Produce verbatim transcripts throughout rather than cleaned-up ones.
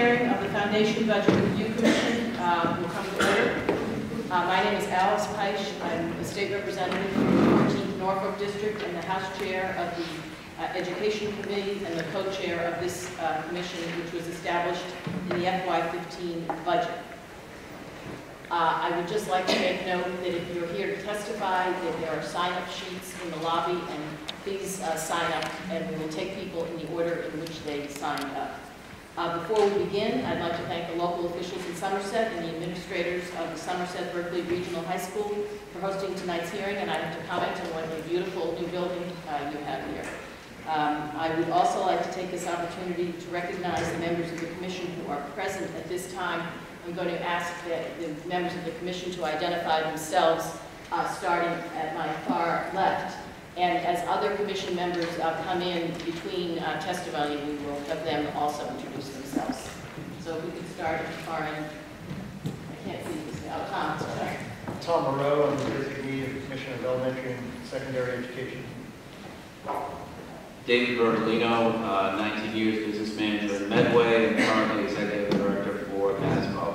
hearing of the Foundation Budget Review Commission uh, will come to order. Uh, my name is Alice Peich. I'm a state representative from the fourteenth Norfolk District and the House Chair of the uh, Education Committee and the co-chair of this uh, commission, which was established in the F Y fifteen budget. Uh, I would just like to make note that if you're here to testify, that there are sign-up sheets in the lobby, and please uh, sign up, and we will take people in the order in which they signed up. Uh, before we begin, I'd like to thank the local officials in Somerset and the administrators of the Somerset Berkley Regional High School for hosting tonight's hearing, and I have to comment on what a beautiful new building uh, you have here. Um, I would also like to take this opportunity to recognize the members of the Commission who are present at this time. I'm going to ask the, the members of the Commission to identify themselves, uh, starting at my far left. And as other Commission members uh, come in between uh, testimony, we will have them also introduce themselves. So if we could start at the far end. I can't see this now. Tom, sorry. Tom Moreau, I'm the designee of the Commission of Elementary and Secondary Education. David Bertolino, uh, nineteen years business manager at Medway, and currently executive director for ASBO.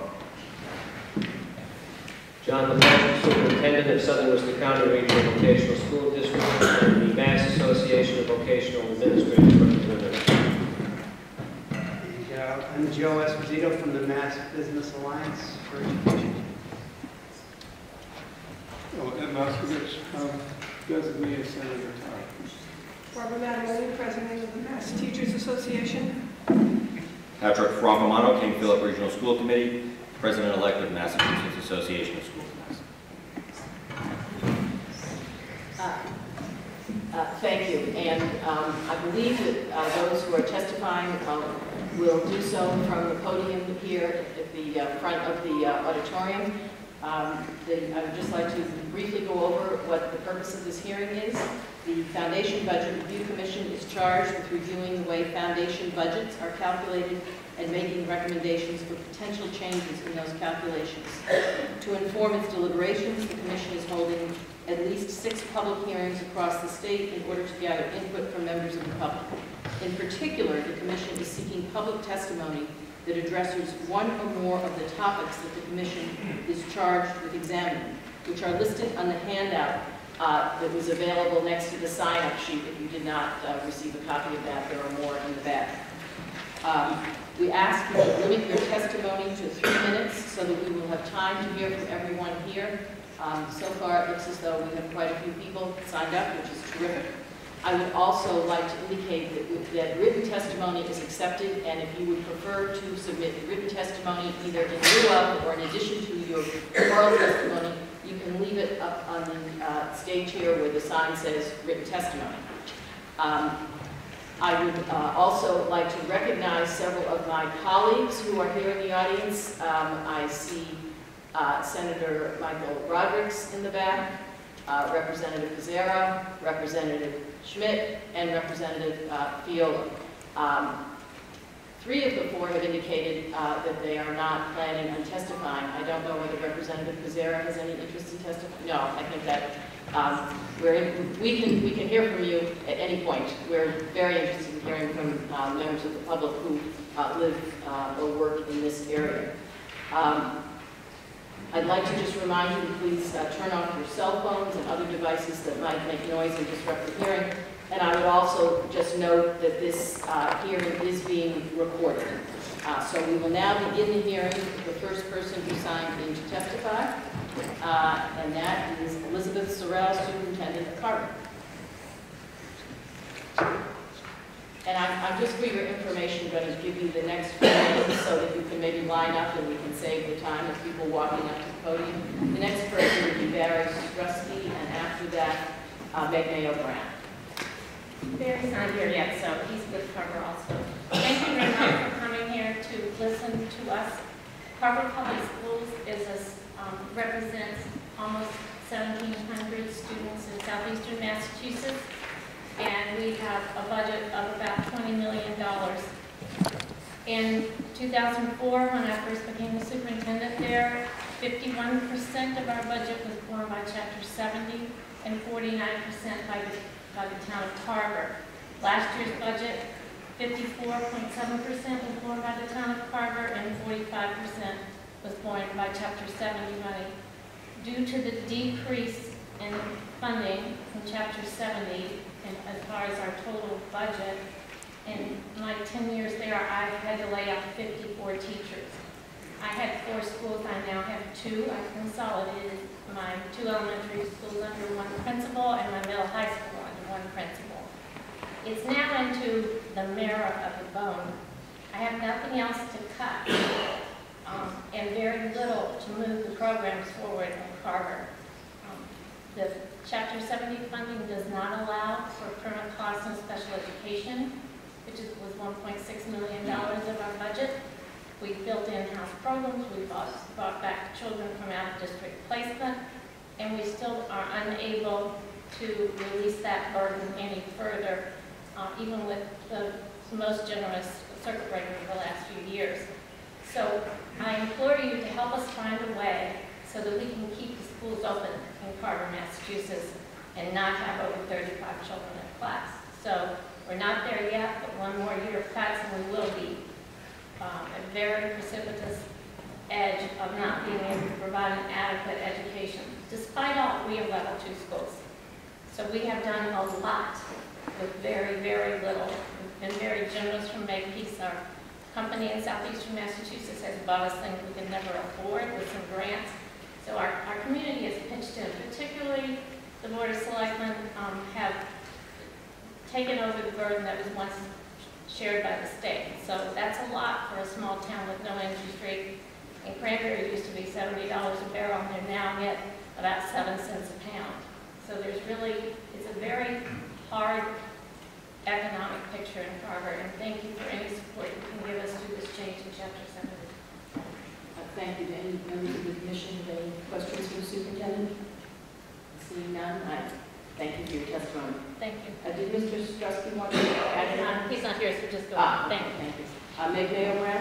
John LeBlanc, Superintendent of Southern Worcester County Regional Vocational School District and the Mass Association of Vocational Administrators Representative. I'm Joe Esposito from the Mass Business Alliance for Education. Oh, Ed Moskowitz, um, designee of Senator Todd. Barbara Maddaloni, President of the Mass Teachers Association. Patrick Frogomano, King Philip Regional School Committee, President-elect of Massachusetts Association of Schools. Uh, uh, thank you. And um, I believe that uh, those who are testifying uh, will do so from the podium here at the uh, front of the uh, auditorium. Um, the, I would just like to briefly go over what the purpose of this hearing is. The Foundation Budget Review Commission is charged with reviewing the way foundation budgets are calculated and making recommendations for potential changes in those calculations. To inform its deliberations, the Commission is holding at least six public hearings across the state in order to gather input from members of the public. In particular, the Commission is seeking public testimony that addresses one or more of the topics that the Commission is charged with examining, which are listed on the handout uh, that was available next to the sign-up sheet. If you did not uh, receive a copy of that, there are more in the back. Um, we ask you to limit your testimony to three minutes so that we will have time to hear from everyone here. Um, so far, it looks as though we have quite a few people signed up, which is terrific. I would also like to indicate that, that written testimony is accepted, and if you would prefer to submit written testimony either in lieu of or in addition to your oral testimony, you can leave it up on the uh, stage here where the sign says written testimony. Um, I would uh, also like to recognize several of my colleagues who are here in the audience. Um, I see uh, Senator Michael Rodericks in the back, uh, Representative Pizzera, Representative Schmidt, and Representative uh, Fiola. Um, three of the four have indicated uh, that they are not planning on testifying. I don't know whether Representative Pizzera has any interest in testifying. No, I think that um, we're in, we can we can hear from you at any point. We're very interested in hearing from uh, members of the public who uh, live uh, or work in this area. Um, I'd like to just remind you to please uh, turn off your cell phones and other devices that might make noise and disrupt the hearing. And I would also just note that this uh, hearing is being recorded. Uh, so we will now begin the hearing with the first person who signed in to testify, uh, and that is Elizabeth Sorrell, Superintendent of Carver. And I'm, I'm just for your information going to give you the next few minutes so that you can maybe line up and we can save the time of people walking up to the podium. The next person would be Barry Strusky, and after that, uh, Meg Mayo Brown. Barry's not here yet, so he's with Carver also. Thank you very much for coming here to listen to us. Carver Public Schools is a, um, represents almost seventeen hundred students in southeastern Massachusetts, and we have a budget of about twenty million dollars. In two thousand four, when I first became the superintendent there, fifty-one percent of our budget was borne by Chapter seventy and forty-nine percent by the, by the town of Carver. Last year's budget fifty-four point seven percent was borne by the town of Carver, and forty-five percent was borne by Chapter seventy money. Due to the decrease in funding from Chapter seventy, and as far as our total budget, in my ten years there, I've had to lay off fifty-four teachers. I had four schools, I now have two. I consolidated my two elementary schools under one principal and my middle high school under one principal. It's now into the marrow of the bone. I have nothing else to cut, um, and very little to move the programs forward in Carver. Um, the Chapter seventy funding does not allow for permanent costs in special education, which is, was one point six million dollars of our budget. We built in-house programs, we brought, brought back children from out-of-district placement, and we still are unable to release that burden any further, uh, even with the most generous circuit breaker of the last few years. So I implore you to help us find a way so that we can keep the schools open in Carver, Massachusetts, and not have over thirty-five children in a class. So we're not there yet, but one more year of cuts and we will be um, a very precipitous edge of not being able to provide an adequate education. Despite all, we are level two schools. So we have done a lot with very, very little. We've been very generous from Makepeace. Our company in southeastern Massachusetts has bought us things we could never afford with some grants. So our, our community has pitched in, particularly the Board of Selectmen um, have taken over the burden that was once shared by the state. So that's a lot for a small town with no industry rate. And cranberry used to be seventy dollars a barrel, and they're now at about seven cents a pound. So there's really, it's a very hard economic picture in Carver, and thank you for any support you can give us through this change in Chapter seventy. Uh, Thank you. Any members of the commission have any questions for the superintendent? Seeing none, I thank you for your testimony. Thank you. Uh, Did Mister Struski want to add anything? Um, He's not here, so just go Ah, on. Thank you. Thank you. Uh, Meg Mayo Brown?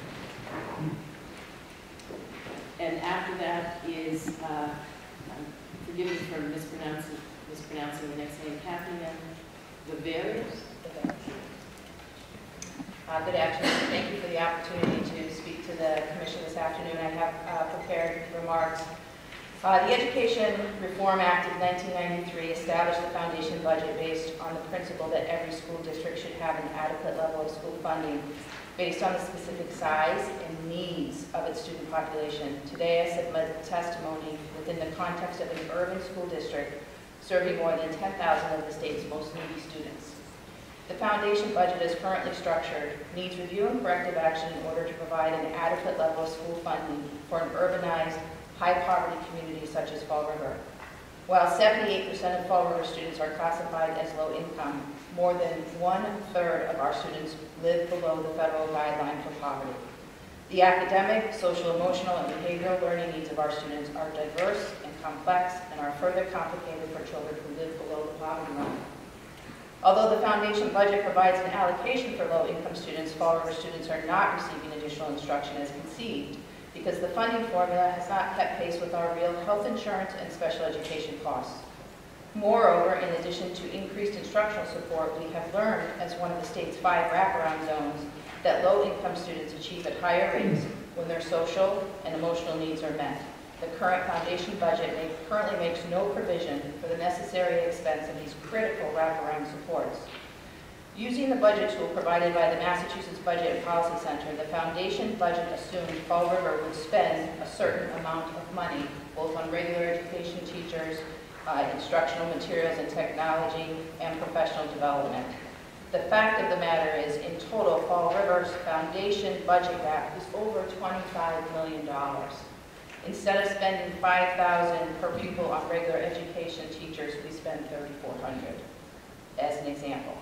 And after that is, uh, um, forgive me for mispronouncing, mispronouncing the next name, Kathleen Vivarius? Uh, Good afternoon. Thank you for the opportunity to speak to the commission this afternoon. I have uh, prepared remarks. Uh, the Education Reform Act of nineteen ninety-three established the foundation budget based on the principle that every school district should have an adequate level of school funding based on the specific size and needs of its student population. Today, I submit testimony within the context of an urban school district serving more than ten thousand of the state's most needy students. The foundation budget as currently structured needs review and corrective action in order to provide an adequate level of school funding for an urbanized, high-poverty community such as Fall River. While seventy-eight percent of Fall River students are classified as low income, more than one-third of our students live below the federal guideline for poverty. The academic, social, emotional, and behavioral learning needs of our students are diverse and complex and are further complicated for children who live below the poverty line. Although the foundation budget provides an allocation for low-income students, Fall River students are not receiving additional instruction as conceived because the funding formula has not kept pace with our real health insurance and special education costs. Moreover, in addition to increased instructional support, we have learned as one of the state's five wraparound zones that low-income students achieve at higher rates when their social and emotional needs are met. The current foundation budget may, currently makes no provision for the necessary expense of these critical wraparound supports. Using the budget tool provided by the Massachusetts Budget and Policy Center, the foundation budget assumed Fall River would spend a certain amount of money, both on regular education teachers, uh, instructional materials and technology, and professional development. The fact of the matter is, in total, Fall River's foundation budget gap is over twenty-five million dollars. Instead of spending five thousand dollars per pupil on regular education teachers, we spend thirty-four hundred dollars, as an example.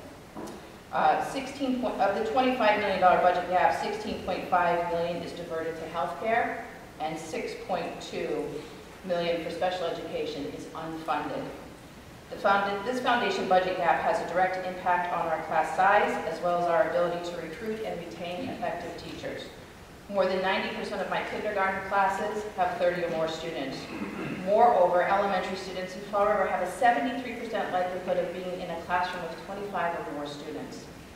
Uh, sixteen point, of the twenty-five million dollars budget gap, sixteen point five million dollars is diverted to healthcare, and six point two million dollars for special education is unfunded. The founded, this foundation budget gap has a direct impact on our class size, as well as our ability to recruit and retain effective teachers. More than ninety percent of my kindergarten classes have thirty or more students. Moreover, elementary students in Fall River have a seventy-three percent likelihood of being in a classroom of twenty-five or more students.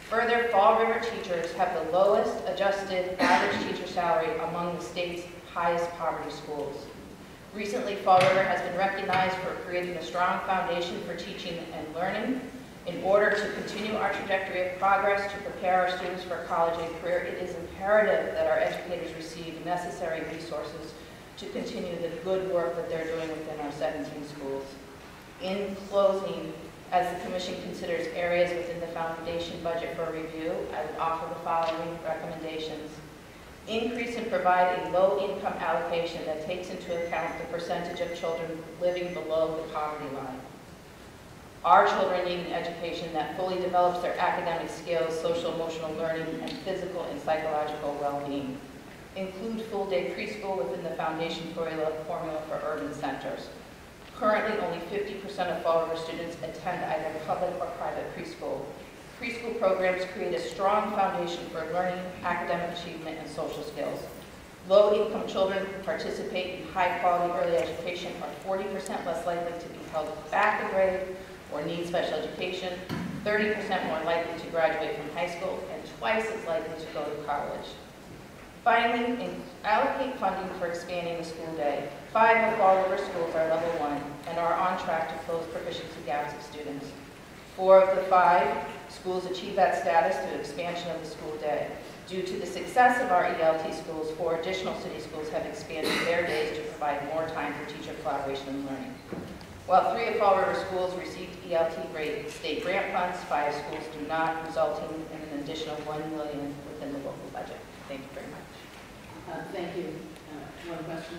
Further, Fall River teachers have the lowest adjusted average teacher salary among the state's highest poverty schools. Recently, Fall River has been recognized for creating a strong foundation for teaching and learning. In order to continue our trajectory of progress to prepare our students for a college and career, it is imperative that our educators receive necessary resources to continue the good work that they're doing within our seventeen schools. In closing, as the Commission considers areas within the foundation budget for review, I would offer the following recommendations. Increase and provide a low-income allocation that takes into account the percentage of children living below the poverty line. Our children need an education that fully develops their academic skills, social emotional learning, and physical and psychological well-being. Include full-day preschool within the foundation formula, formula for urban centers. Currently, only fifty percent of Fall River students attend either public or private preschool. Preschool programs create a strong foundation for learning, academic achievement, and social skills. Low-income children who participate in high-quality early education are forty percent less likely to be held back a grade or need special education, thirty percent more likely to graduate from high school, and twice as likely to go to college. Finally, in, allocate funding for expanding the school day. Five of Fall River schools are level one and are on track to close proficiency gaps of students. Four of the five schools achieve that status through expansion of the school day. Due to the success of our E L T schools, four additional city schools have expanded their days to provide more time for teacher collaboration and learning. While three of Fall River schools received E L T grade state grant funds, five schools do not, resulting in an additional one million dollars within the local budget. Thank you very much. Uh, Thank you. Uh, One question?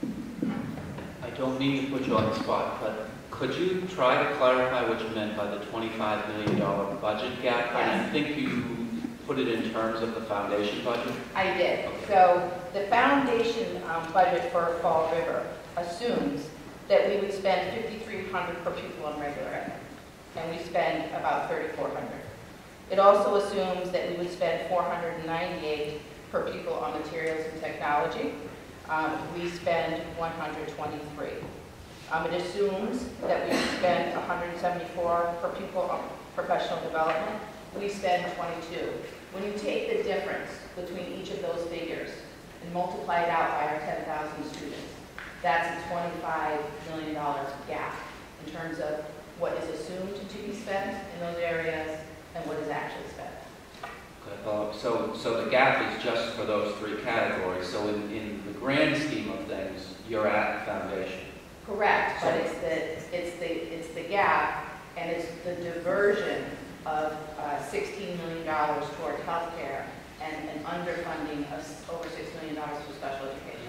I don't mean to put you on the spot, but could you try to clarify what you meant by the twenty-five million dollar budget gap? I Yes. think you put it in terms of the foundation budget. I did. So the foundation um, budget for Fall River assumes that we would spend fifty-three hundred dollars per pupil on regular ed, and we spend about thirty-four hundred dollars. It also assumes that we would spend four hundred ninety-eight dollars per pupil on materials and technology. Um, we spend one hundred twenty-three dollars. Um, it assumes that we spend one hundred seventy-four dollars per pupil on professional development. We spend twenty-two dollars. When you take the difference between each of those figures and multiply it out by our ten thousand students, that's a twenty-five million dollar gap in terms of what is assumed to be spent in those areas and what is actually spent. Okay, uh, so, so the gap is just for those three categories. So in, in the grand scheme of things, you're at foundation. Correct, but it's the it's the it's the gap, and it's the diversion of uh, sixteen million dollars toward healthcare and an underfunding of s- over six million dollars for special education.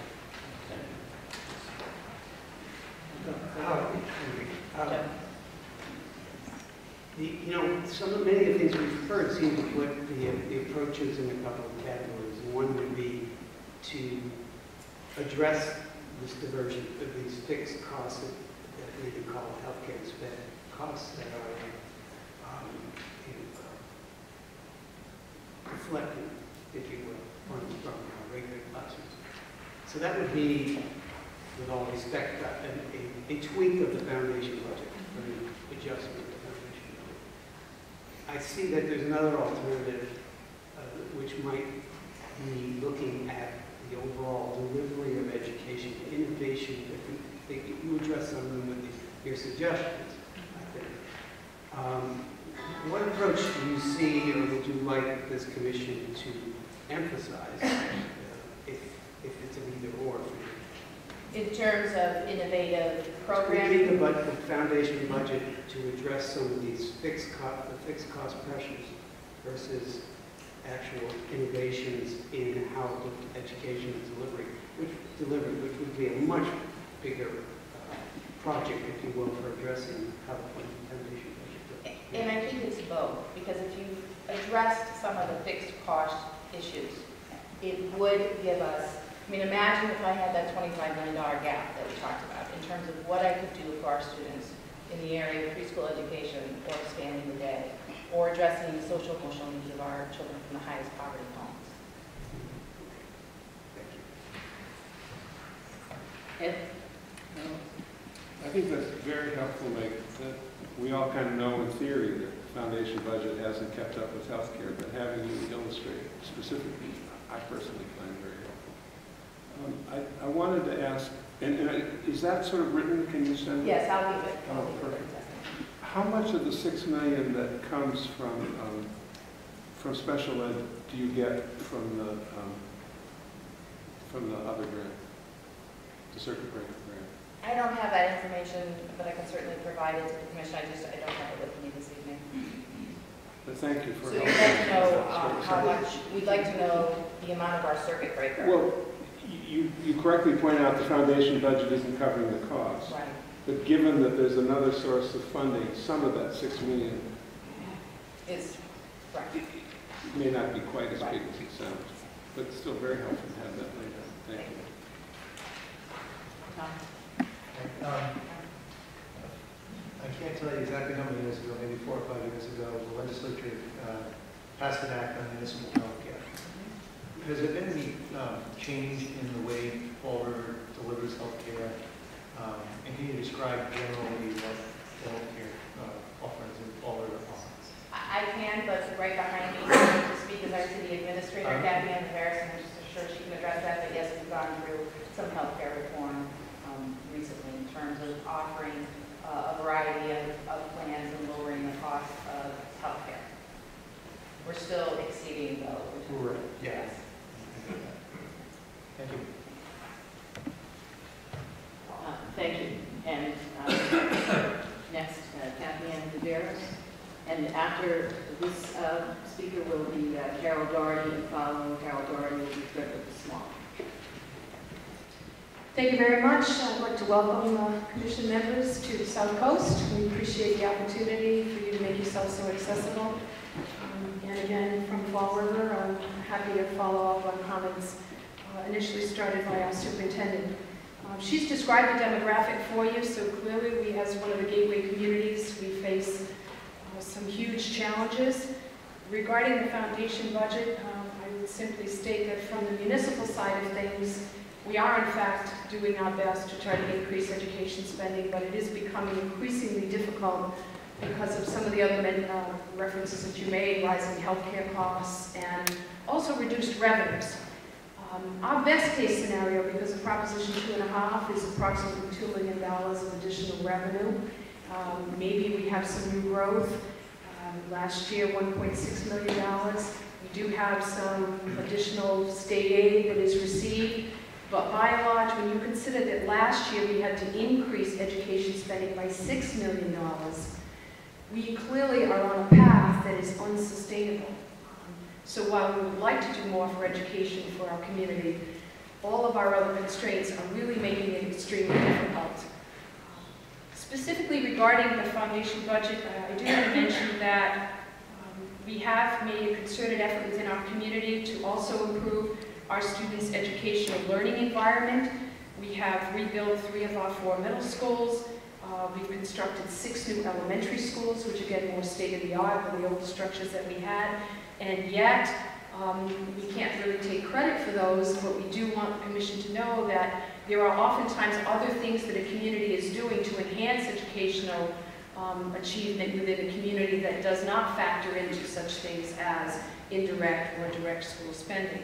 Uh, the, you know, some of many of the things we've heard seem to put the, the approaches in a couple of categories. One would be to address this diversion of these fixed costs that, that we can call healthcare spend costs that are um, you know, uh, reflected, if you will, on from our regular classrooms. So that would be, with all respect, a, a, a tweak of the foundation budget, or an adjustment of the foundation budget. I see that there's another alternative, uh, which might be looking at the overall delivery of education, innovation. I think you address some of them with the, your suggestions, I think. Um, what approach do you see, or would you like this commission to emphasize, uh, if, if it's an either or for you? In terms of innovative programming, Tweaking the budget, the foundation budget to address some of these fixed cost, the fixed cost pressures versus actual innovations in how education is delivered, which delivered, which would be a much bigger uh, project, if you will, for addressing how the foundation budget. and I think it's both, because if you addressed some of the fixed cost issues, it would give us, I mean, imagine if I had that twenty-five million dollar gap that we talked about in terms of what I could do for our students in the area of preschool education, or expanding the day, or addressing the social emotional needs of our children from the highest poverty homes. Ed? I think that's very helpful, Meg. That we all kind of know in theory that foundation budget hasn't kept up with healthcare, but having you illustrate specifically, I personally find very helpful. Um, I, I wanted to ask, and, and I, is that sort of written? Can you send it? Yes, I'll leave it. Oh, perfect. How much of the six million that comes from um, from special ed do you get from the um, from the other grant, the circuit breaker grant? I don't have that information, but I can certainly provide it to the commission. I just, I don't have it with me this evening. But thank you for So you'd helping. like to know um, how much, we'd like to know the amount of our circuit breaker. Well, you, you correctly point out the foundation budget isn't covering the cost. Right. But given that there's another source of funding, some of that six million Is, right. may not be quite as big as it sounds, but it's still very helpful to have that laid out. Thank you. Tom? Um, I can't tell you exactly how many years ago, maybe four or five years ago, the legislature uh, passed an act on municipal health care. Has there been any um, change in the way Fall River delivers health care? Um, and can you describe generally what the health care uh, offerings in Fall River are? I I can, but right behind me to speak is our city administrator, Uh-huh. Kathy Ann Harrison. I'm just sure she can address that, but yes, we've gone through some healthcare reform um, recently in terms of offering uh, a variety of, of plans and lowering the cost of healthcare. We're still exceeding though. Right. Yes. Thank you. Uh, Thank you. And um, next, uh, Kathy Ann Viveros. And after this uh, speaker will be uh, Carol Doherty, and following Carol Doherty will be Berkley Small. Thank you very much. I'd like to welcome uh, commission members to the South Coast. We appreciate the opportunity for you to make yourself so accessible. Um, and again, from Fall River, I'm happy to follow up on comments uh, initially started by our superintendent. Um, she's described the demographic for you, so clearly we, as one of the gateway communities, we face uh, some huge challenges. Regarding the foundation budget, um, I would simply state that from the municipal side of things, we are in fact doing our best to try to increase education spending, but it is becoming increasingly difficult because of some of the other uh, references that you made, rising healthcare costs and also reduced revenues. Um, our best case scenario, because of Proposition two and a half, is approximately two million dollars of additional revenue. Um, maybe we have some new growth. Um, last year, one point six million dollars. We do have some additional state aid that is received. But by and large, when you consider that last year we had to increase education spending by six million dollars, we clearly are on a path that is unsustainable. So while we would like to do more for education for our community, all of our other constraints are really making it extremely difficult. Specifically regarding the foundation budget, uh, I do want to mention that um, we have made a concerted effort within our community to also improve our students' educational learning environment. We have rebuilt three of our four middle schools. Uh, we've constructed six new elementary schools, which again, more state-of-the-art than the old structures that we had. And yet, um, we can't really take credit for those, but we do want the commission to know that there are oftentimes other things that a community is doing to enhance educational um, achievement within a community that does not factor into such things as indirect or direct school spending.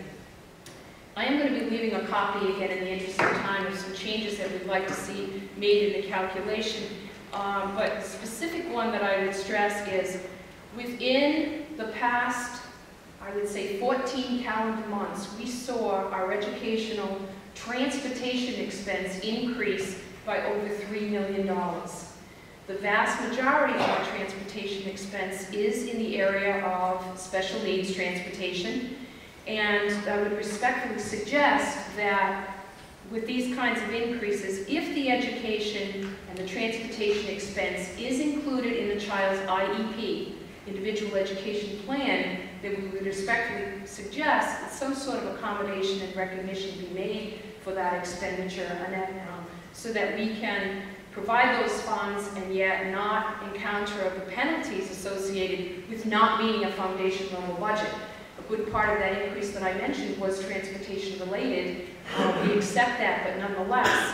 I am going to be leaving a copy, again, in the interest of time, of some changes that we'd like to see made in the calculation. Um, but the specific one that I would stress is, within the past, I would say fourteen calendar months, we saw our educational transportation expense increase by over three million dollars. The vast majority of our transportation expense is in the area of special needs transportation. And I would respectfully suggest that with these kinds of increases, if the education and the transportation expense is included in the child's I E P, individual education plan, then we would respectfully suggest that some sort of accommodation and recognition be made for that expenditure, and um, so that we can provide those funds and yet not encounter the penalties associated with not meeting a foundation level budget. A good part of that increase that I mentioned was transportation related. Uh, we accept that, but nonetheless,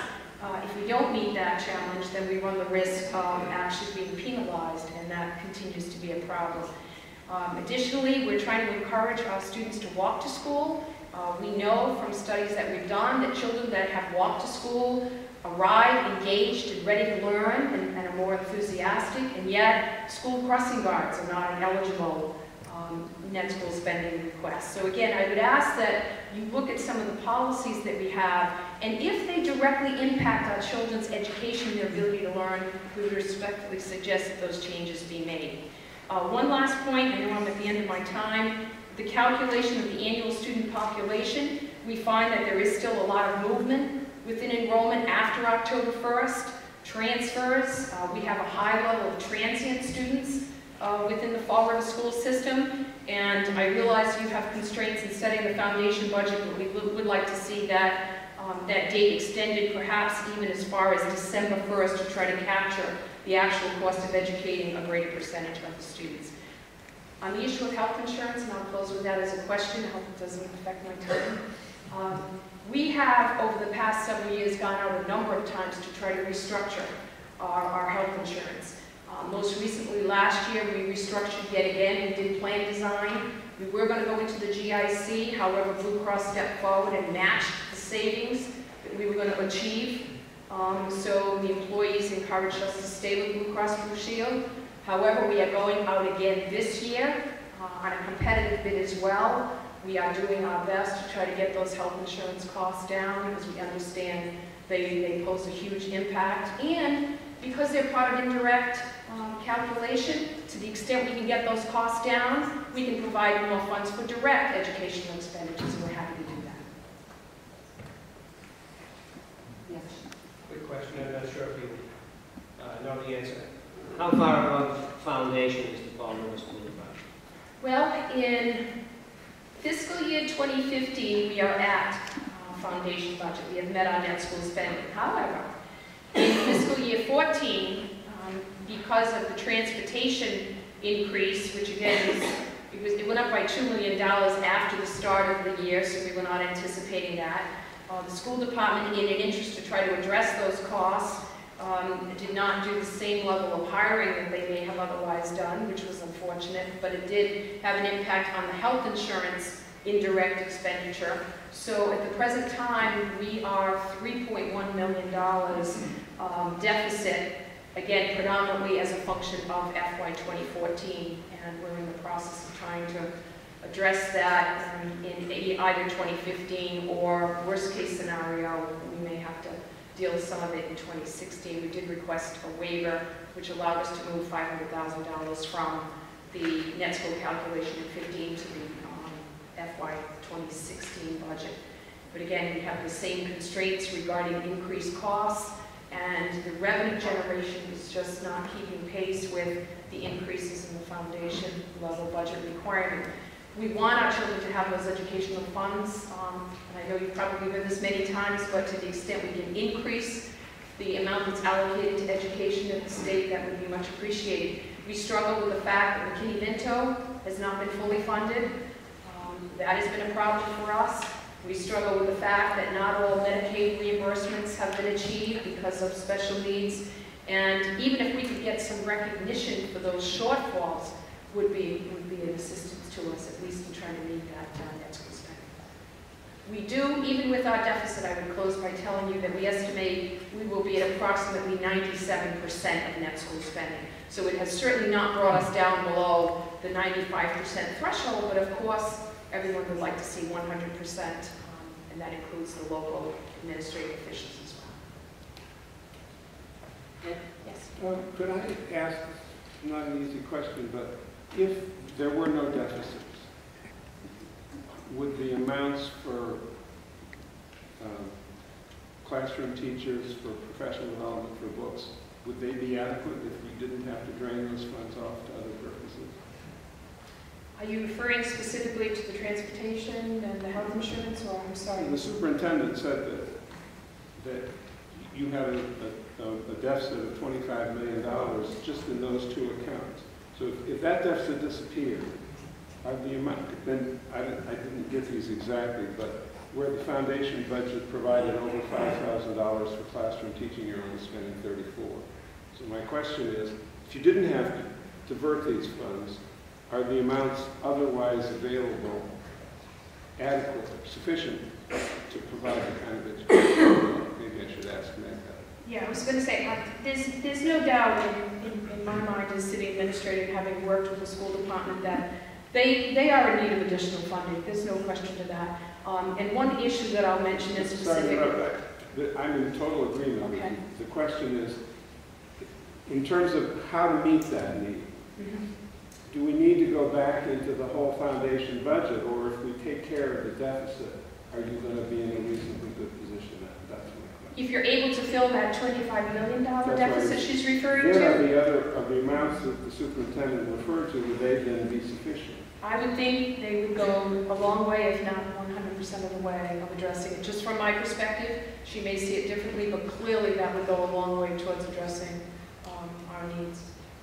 Uh, if we don't meet that challenge, then we run the risk of actually being penalized, and that continues to be a problem. Um, additionally, we're trying to encourage our students to walk to school. Uh, we know from studies that we've done that children that have walked to school arrive engaged and ready to learn and, and are more enthusiastic, and yet school crossing guards are not an eligible um, net school spending request. So again, I would ask that you look at some of the policies that we have, and if they directly impact our children's education and their ability to learn, we would respectfully suggest that those changes be made. Uh, one last point, I know I'm at the end of my time, the calculation of the annual student population, we find that there is still a lot of movement within enrollment after October first. Transfers, uh, we have a high level of transient students uh, within the Fall River school system, and I realize you have constraints in setting the foundation budget, but we would, would like to see that um, that date extended perhaps even as far as December first to try to capture the actual cost of educating a greater percentage of the students. On the issue of health insurance, and I'll close with that as a question, I hope it doesn't affect my time. Um, we have, over the past several years, gone out a number of times to try to restructure our, our health insurance. Uh, most recently, last year, we restructured yet again. We did plan design. We were going to go into the G I C, however, Blue Cross stepped forward and matched the savings that we were going to achieve. Um, so the employees encouraged us to stay with Blue Cross Blue Shield. However, we are going out again this year uh, on a competitive bid as well. We are doing our best to try to get those health insurance costs down because we understand they, they pose a huge impact. And because they're part of indirect um, calculation, to the extent we can get those costs down, we can provide more funds for direct educational expenditures, and we're happy to do that. Yes. Quick question, I'm not sure if you uh, know the answer. How far above foundation is the Fall River School budget? Well, in fiscal year twenty fifteen, we are at uh, foundation budget. We have met our net school spending. However, in fiscal year fourteen, um, because of the transportation increase, which again is, it, was, it went up by two million dollars after the start of the year, so we were not anticipating that. Uh, the school department, in an interest to try to address those costs, Um, did not do the same level of hiring that they may have otherwise done, which was unfortunate, but it did have an impact on the health insurance indirect expenditure. So at the present time, we are three point one million dollars um, deficit, again, predominantly as a function of F Y twenty fourteen, and we're in the process of trying to address that um, in either twenty fifteen or worst case scenario, we may have to deal with some of it in twenty sixteen. We did request a waiver, which allowed us to move five hundred thousand dollars from the net school calculation in fifteen to the um, F Y twenty sixteen budget. But again, we have the same constraints regarding increased costs, and the revenue generation is just not keeping pace with the increases in the foundation level budget requirement. We want our children to have those educational funds. Um, and I know you've probably heard this many times, but to the extent we can increase the amount that's allocated to education at the state, that would be much appreciated. We struggle with the fact that McKinney-Vento has not been fully funded. Um, that has been a problem for us. We struggle with the fact that not all Medicaid reimbursements have been achieved because of special needs. And even if we could get some recognition for those shortfalls, would be, would be an assistance to us, at least in trying to meet that uh, net school spending. We do, even with our deficit, I would close by telling you that we estimate we will be at approximately ninety-seven percent of net school spending. So it has certainly not brought us down below the ninety-five percent threshold, but of course, everyone would like to see one hundred percent, um, and that includes the local administrative officials as well. Yes? Um, could I ask, not an easy question, but if there were no deficits, would the amounts for um, classroom teachers, for professional development, for books, would they be adequate if we didn't have to drain those funds off to other purposes? Are you referring specifically to the transportation and the health insurance, or I'm sorry? The superintendent said that that you had a, a, a deficit of twenty-five million dollars just in those two accounts. So if, if that deficit disappeared, I'd be amount, then I didn't, I didn't get these exactly, but where the foundation budget provided over five thousand dollars for classroom teaching, you're only spending thirty-four. So my question is, if you didn't have to divert these funds, are the amounts otherwise available adequate, sufficient to provide the kind of education? Maybe I should ask Meg that. Yeah, I was going to say, uh, there's, there's no doubt in, in, in my mind as city administrator, having worked with the school department, that they, they are in need of additional funding. There's no question to that. Um, and one issue that I'll mention is specific. Sorry, I'm in total agreement Okay. with you. The question is, in terms of how to meet that need, Mm-hmm. do we need to go back into the whole foundation budget, or if we take care of the deficit, are you going to be in a reasonably good position? That's my question. If you're able to fill that twenty-five million dollars That's deficit right. she's referring Then are to, the other, of the amounts that the superintendent referred to, would they then be sufficient? I would think they would go a long way, if not one hundred percent of the way of addressing it. Just from my perspective, she may see it differently, but clearly that would go a long way towards addressing um, our needs.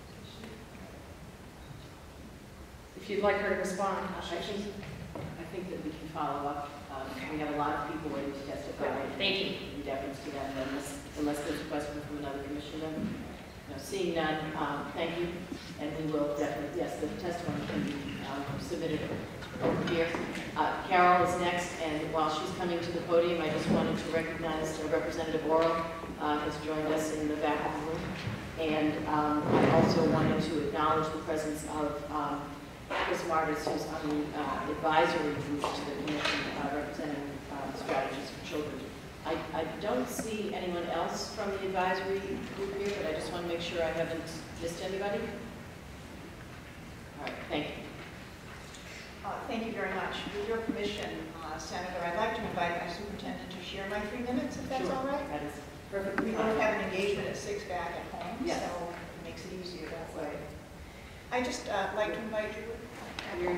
If you'd like her to respond. I think, I think that we can follow up. Um, we have a lot of people waiting to testify. Good. Thank you. In deference to them, unless, unless there's a question from another commissioner. No, seeing none, um, thank you. And we will definitely, yes, the testimony can be um, submitted over here. Uh, Carol is next, and while she's coming to the podium, I just wanted to recognize uh, Representative Oral uh, has joined us in the back of the room. And um, I also wanted to acknowledge the presence of um, Chris Martis, who's on the uh, advisory group to the commission uh, representing uh, strategies for children. I, I don't see anyone else from the advisory group here, but I just want to make sure I haven't missed anybody. All right, thank you. Uh, thank you very much. With your permission, uh, Senator, I'd like to invite my superintendent to share my three minutes, if that's Sure. all right. That is perfect. We both have an engagement at six back at home, Yes. so it makes it easier that way. I just uh, like to invite you. Yours.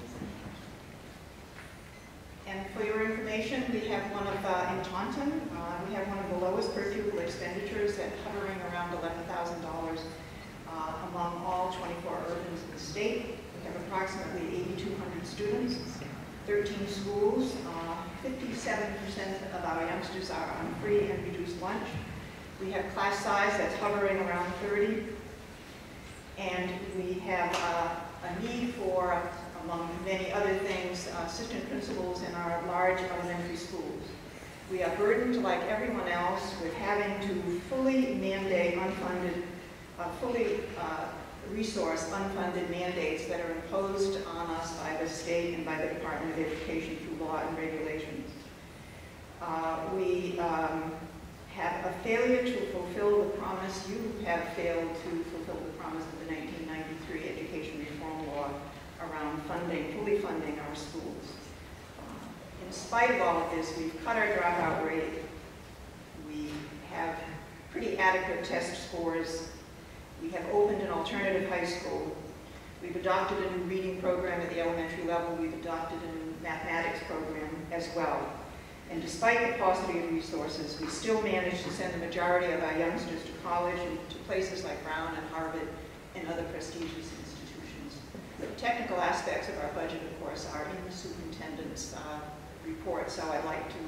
And for your information, we have one of, uh, in Taunton, uh, we have one of the lowest per pupil expenditures at hovering around eleven thousand dollars uh, among all twenty-four urbans in the state. We have approximately eighty-two hundred students, thirteen schools, uh, fifty-seven percent of our youngsters are on free and reduced lunch. We have class size that's hovering around thirty. And we have uh, a need for, among many other things, uh, assistant principals in our large elementary schools. We are burdened, like everyone else, with having to fully mandate unfunded, uh, fully uh, resource unfunded mandates that are imposed on us by the state and by the Department of Education through law and regulations. Uh, we um, have a failure to fulfill the promise, you have failed to fulfill the promise of the nineteen ninety-three Education Reform Law around funding, fully funding our schools. Uh, in spite of all of this, we've cut our dropout rate. We have pretty adequate test scores. We have opened an alternative high school. We've adopted a new reading program at the elementary level. We've adopted a new mathematics program as well. And despite the paucity of resources, we still manage to send the majority of our youngsters to college and to places like Brown and Harvard and other prestigious institutions. The technical aspects of our budget, of course, are in the superintendent's uh, report, so I'd like to.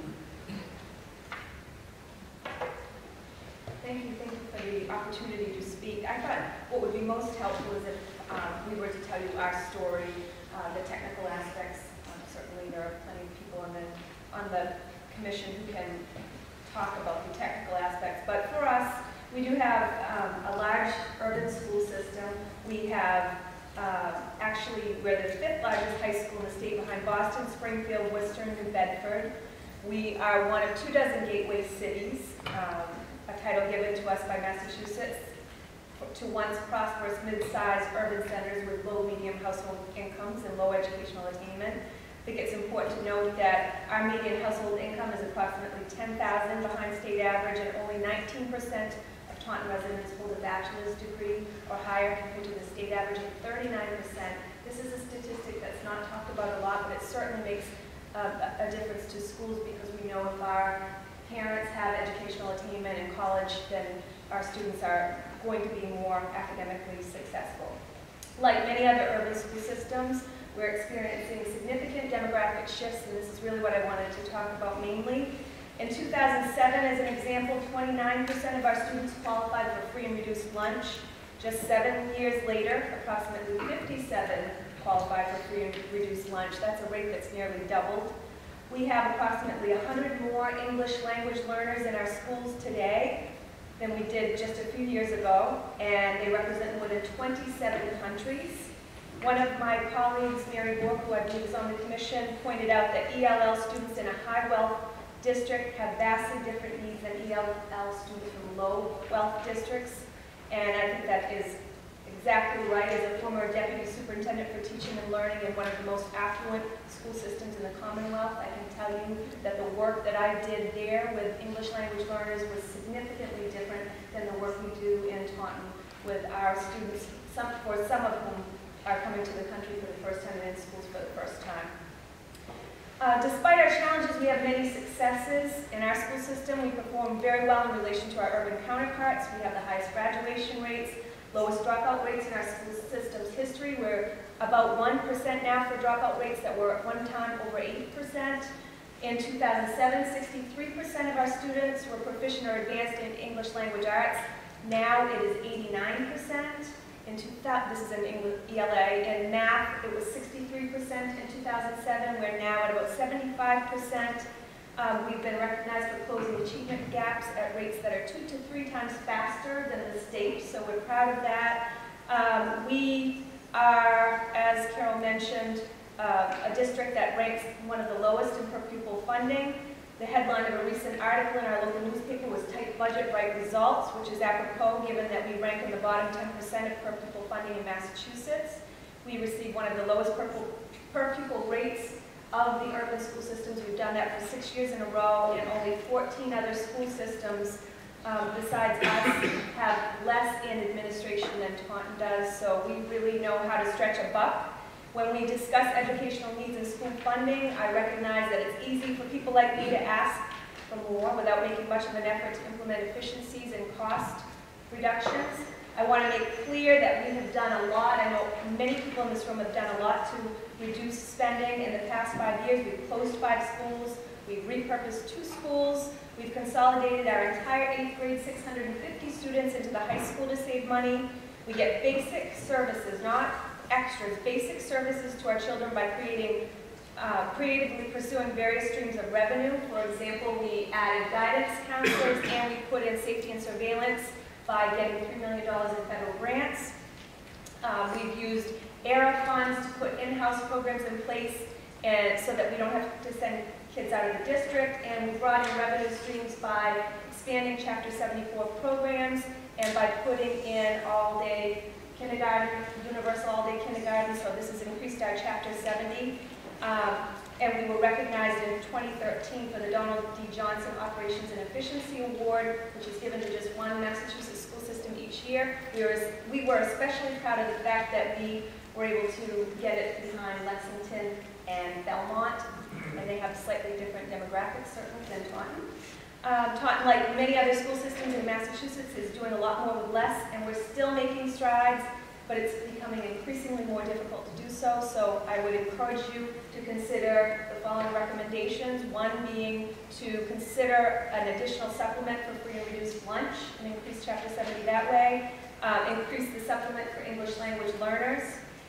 Thank you, thank you for the opportunity to speak. I thought what would be most helpful is if um, we were to tell you our story, uh, the technical aspects. Um, certainly there are plenty of people on the, on the commission who can talk about the technical aspects. But for us, we do have um, a large urban school system. We have uh, actually, we're the fifth largest high school in the state behind Boston, Springfield, Worcester, and New Bedford. We are one of two dozen gateway cities, um, a title given to us by Massachusetts, to once prosperous mid-sized urban centers with low medium household incomes and low educational attainment. I think it's important to note that our median household income is approximately ten thousand dollars behind state average, and only nineteen percent of Taunton residents hold a bachelor's degree or higher compared to the state average of thirty-nine percent. This is a statistic that's not talked about a lot, but it certainly makes uh, a difference to schools, because we know if our parents have educational attainment in college, then our students are going to be more academically successful. Like many other urban school systems, We're experiencing significant demographic shifts, and this is really what I wanted to talk about mainly. In two thousand seven, as an example, twenty-nine percent of our students qualified for free and reduced lunch. Just seven years later, approximately fifty-seven qualified for free and reduced lunch. That's a rate that's nearly doubled. We have approximately one hundred more English language learners in our schools today than we did just a few years ago, and they represent more than twenty-seven countries. One of my colleagues, Mary Bork, who I believe is on the commission, pointed out that E L L students in a high-wealth district have vastly different needs than E L L students from low-wealth districts, and I think that is exactly right. As a former deputy superintendent for teaching and learning in one of the most affluent school systems in the Commonwealth, I can tell you that the work that I did there with English language learners was significantly different than the work we do in Taunton with our students, some, for some of whom are coming to the country for the first time and in schools for the first time. Uh, despite our challenges, we have many successes. In our school system, we perform very well in relation to our urban counterparts. We have the highest graduation rates, lowest dropout rates in our school system's history. We're about one percent now for dropout rates that were at one time over eight percent. In two thousand seven, sixty-three percent of our students were proficient or advanced in English language arts. Now it is eighty-nine percent. In two thousand, this is in English, E L A. In math, it was sixty-three percent in two thousand seven. We're now at about seventy-five percent. Um, we've been recognized for closing achievement gaps at rates that are two to three times faster than the state, so we're proud of that. Um, we are, as Carol mentioned, uh, a district that ranks one of the lowest in per pupil funding. The headline of a recent article in our local newspaper was "Tight Budget, Bright Results," which is apropos given that we rank in the bottom ten percent of per pupil funding in Massachusetts. We receive one of the lowest per, per pupil rates of the urban school systems. We've done that for six years in a row, and only fourteen other school systems um, besides us have less in administration than Taunton does, so we really know how to stretch a buck. When we discuss educational needs and school funding, I recognize that it's easy for people like me to ask for more without making much of an effort to implement efficiencies and cost reductions. I want to make clear that we have done a lot. I know many people in this room have done a lot to reduce spending in the past five years. We've closed five schools. We've repurposed two schools. We've consolidated our entire eighth grade six hundred fifty students into the high school to save money. We get basic services, not extras, basic services to our children by creating, uh, creatively pursuing various streams of revenue. For example, we added guidance counselors and we put in safety and surveillance by getting three million dollars in federal grants. Um, we've used E R A funds to put in-house programs in place and so that we don't have to send kids out of the district, and we brought in revenue streams by expanding Chapter seventy-four programs and by putting in all-day kindergarten, universal all-day kindergarten, so this has increased our Chapter seventy. Um, and we were recognized in twenty thirteen for the Donald D. Johnson Operations and Efficiency Award, which is given to just one Massachusetts school system each year. We were, we were especially proud of the fact that we were able to get it behind Lexington and Belmont, and they have slightly different demographics, certainly, than Taunton. Um, Taunton, like many other school systems in Massachusetts, is doing a lot more with less, and we're still making strides, but it's becoming increasingly more difficult to do so. So I would encourage you to consider the following recommendations. One being to consider an additional supplement for free and reduced lunch and increase Chapter seventy that way. Uh, increase the supplement for English language learners.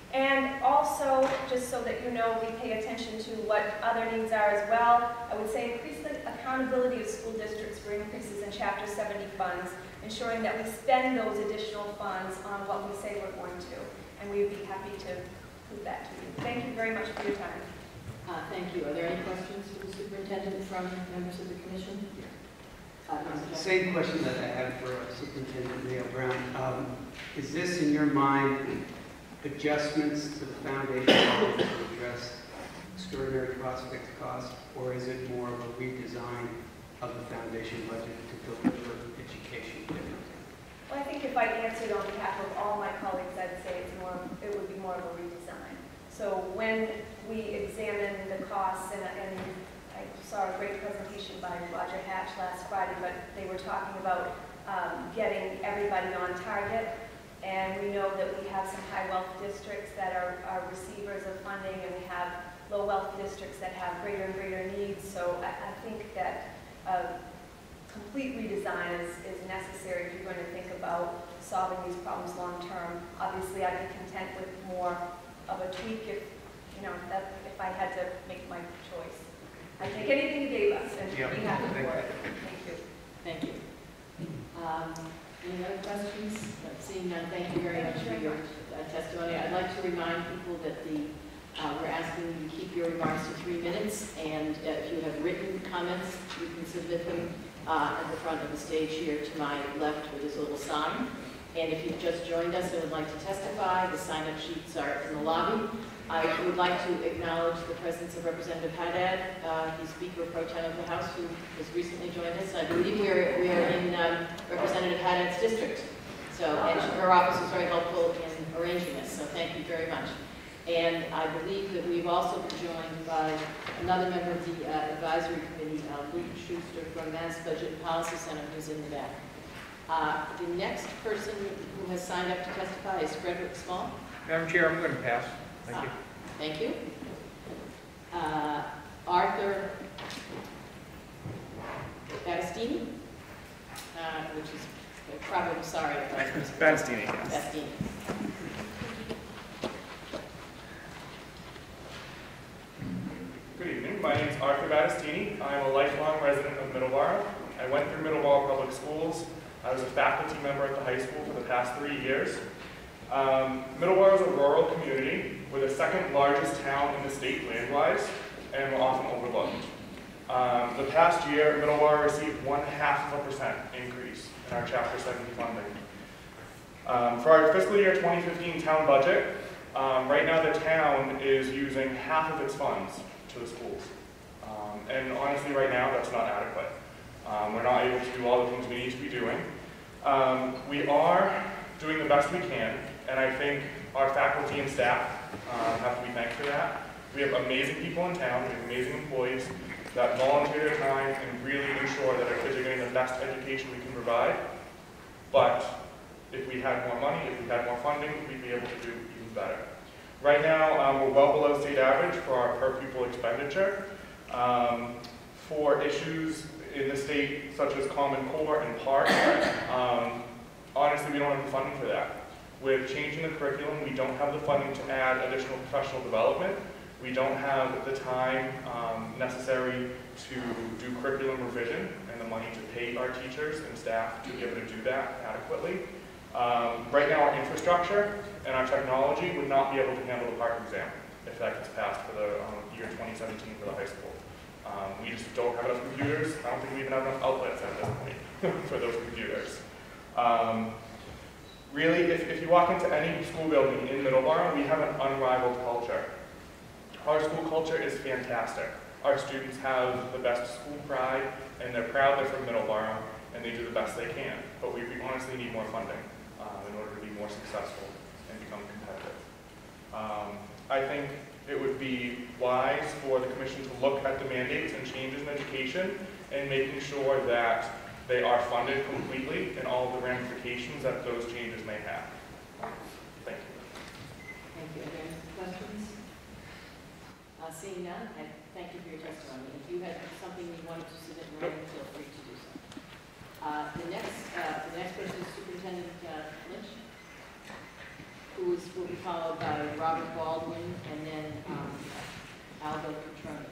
And also, just so that you know, we pay attention to what other needs are as well. I would say increase the accountability of school districts for increases in Chapter seventy funds, ensuring that we spend those additional funds on what we say we're going to. And we would be happy to prove that to you. Thank you very much for your time. Uh, thank you. Are there any questions for the superintendent from members of the commission? Uh, Uh, Same question that I had for uh, Superintendent Mayo Brown. Um, is this, in your mind, adjustments to the foundation budget to address extraordinary prospect costs, or is it more of a redesign of the foundation budget to deliver education differently? Well, I think if I answered on behalf of all my colleagues, I'd say it's more, it would be more of a redesign. So when we examine the costs, and, and I saw a great presentation by Roger Hatch last Friday, but they were talking about um, getting everybody on target. And we know that we have some high wealth districts that are, are receivers of funding, and we have low wealth districts that have greater and greater needs. So I, I think that a complete redesign is, is necessary if you're going to think about solving these problems long term. Obviously, I'd be content with more of a tweak if, you know, that if I had to make my choice. I take anything you gave us and Yeah. be happy Thank for you. it. Thank you. Thank you. Um, Any other questions? Seeing none, thank you very much for your uh, testimony. I'd like to remind people that the, uh, we're asking you to keep your remarks to three minutes, and uh, if you have written comments, you can submit them uh, at the front of the stage here to my left with this little sign. And if you've just joined us and would like to testify, the sign-up sheets are in the lobby. I would like to acknowledge the presence of Representative Haddad, uh, he's Speaker Pro Tem of the House, who has recently joined us. I believe we are, we are in um, Representative Haddad's district. So, and her office was very helpful in arranging this, so thank you very much. And I believe that we've also been joined by another member of the uh, advisory committee, uh, Luke Schuster from Mass Budget and Policy Center, who's in the back. Uh, the next person who has signed up to testify is Frederick Small. Madam Chair, I'm going to pass. Thank you. Uh, thank you. Uh, Arthur Battistini, uh, which is probably sorry if I Battistini, yes. Battistini. Good evening. My name is Arthur Battistini. I am a lifelong resident of Middleborough. I went through Middleborough Public Schools. I was a faculty member at the high school for the past three years. Um, Middleborough is a rural community. We're the second largest town in the state land-wise, and we're often overlooked. Um, the past year, Middleborough received one half of a percent increase in our Chapter seventy funding. Um, for our fiscal year twenty fifteen town budget, um, right now the town is using half of its funds to the schools. Um, and honestly, right now, that's not adequate. Um, we're not able to do all the things we need to be doing. Um, we are doing the best we can, and I think our faculty and staff um, have to be thanked for that. We have amazing people in town, we have amazing employees that volunteer their time and really ensure that our kids are getting the best education we can provide. But if we had more money, if we had more funding, we'd be able to do even better. Right now, um, we're well below state average for our per pupil expenditure. Um, for issues in the state, such as Common Core and Park, um, honestly, we don't have the funding for that. With changing the curriculum, we don't have the funding to add additional professional development. We don't have the time um, necessary to do curriculum revision and the money to pay our teachers and staff to be able to do that adequately. Um, right now, our infrastructure and our technology would not be able to handle the Park exam if that gets passed for the um, year twenty seventeen for the high school. Um, we just don't have enough computers. I don't think we even have enough outlets at this point for those computers. Um, really, if, if you walk into any school building in Middleborough, we have an unrivaled culture. Our school culture is fantastic. Our students have the best school pride, and they're proud they're from Middleborough, and they do the best they can. But we, we honestly need more funding um, in order to be more successful and become competitive. Um, I think it would be wise for the commission to look at the mandates and changes in education and making sure that they are funded completely and all of the ramifications that those changes may have. Thank you. Thank you. Are there any questions? Uh, seeing none, I thank you for your testimony. If you had something you wanted to submit in writing, feel free to do so. Uh, the next, uh, the next person is Superintendent uh, Lynch, who is, will be followed by Robert Baldwin and then um, Aldo Petroni.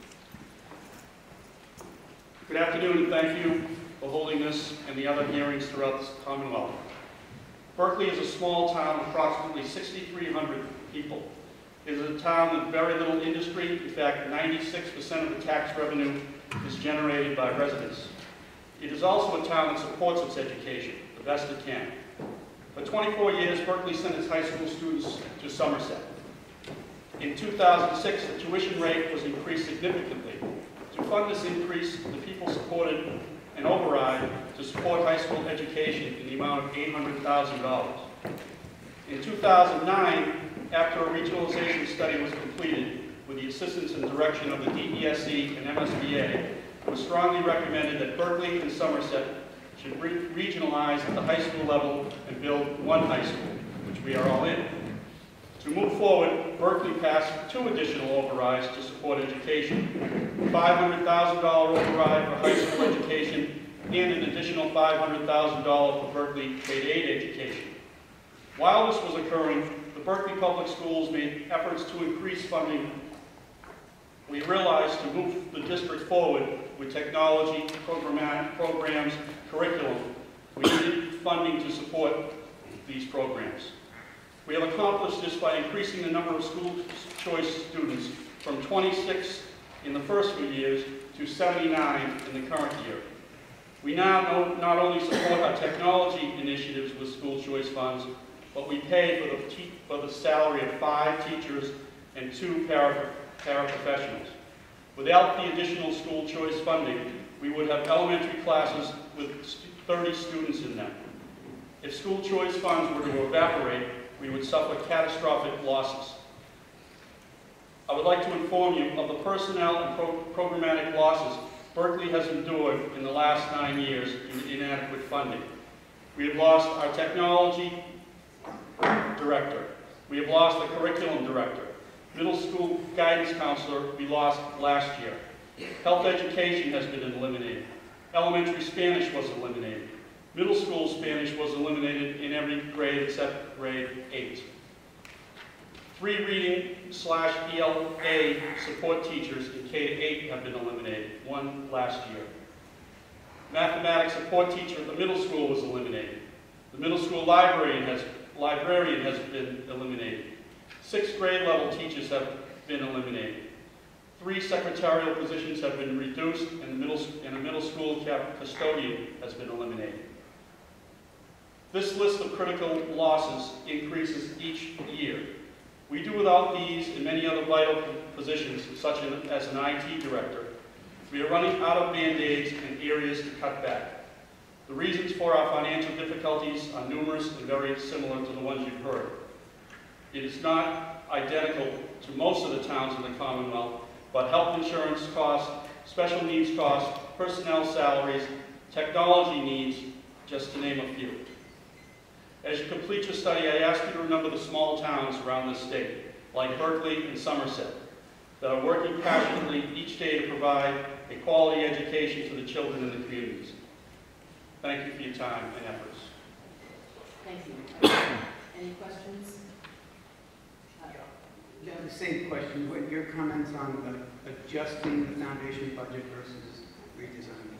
Good afternoon, and thank you for holding this and the other hearings throughout the Commonwealth. Berkley is a small town of approximately sixty-three hundred people. It is a town with very little industry. In fact, ninety-six percent of the tax revenue is generated by residents. It is also a town that supports its education the best it can. For twenty-four years, Berkley sent its high school students to Somerset. In two thousand six, the tuition rate was increased significantly. To fund this increase, the people supported an override to support high school education in the amount of eight hundred thousand dollars. In two thousand nine, after a regionalization study was completed with the assistance and direction of the D E S C and M S B A, it was strongly recommended that Berkley and Somerset should re regionalize at the high school level and build one high school, which we are all in. To move forward, Berkley passed two additional overrides to support education. five hundred thousand dollars override for high school education and an additional five hundred thousand dollars for Berkley K eight education. While this was occurring, the Berkley Public Schools made efforts to increase funding. We realized to move the district forward with technology, programmatic programs, curriculum, we needed funding to support these programs. We have accomplished this by increasing the number of school choice students from twenty-six in the first few years to seventy-nine in the current year. We now know, not only support our technology initiatives with school choice funds, but we pay for the, te for the salary of five teachers and two para paraprofessionals. Without the additional school choice funding, we would have elementary classes with thirty students in them. If school choice funds were to evaporate, we would suffer catastrophic losses. I would like to inform you of the personnel and pro programmatic losses Berkley has endured in the last nine years in inadequate funding. We have lost our technology director. We have lost the curriculum director. Middle school guidance counselor we lost last year. Health education has been eliminated. Elementary Spanish was eliminated. Middle school Spanish was eliminated in every grade except grade eight. Three reading slash E L A support teachers in K to eight have been eliminated, one last year. Mathematics support teacher at the middle school was eliminated. The middle school librarian has, librarian has been eliminated. Sixth grade level teachers have been eliminated. Three secretarial positions have been reduced, and the middle, and a middle school custodian has been eliminated. This list of critical losses increases each year. We do without these and many other vital positions, such as an I T director. We are running out of Band-Aids and areas to cut back. The reasons for our financial difficulties are numerous and very similar to the ones you've heard. It is not identical to most of the towns in the Commonwealth, but health insurance costs, special needs costs, personnel salaries, technology needs, just to name a few. As you complete your study, I ask you to remember the small towns around this state, like Berkley and Somerset, that are working passionately each day to provide a quality education to the children in the communities. Thank you for your time and efforts. Thank you. Any questions? Yeah, the same question. What your comments on the adjusting the foundation budget versus redesigning?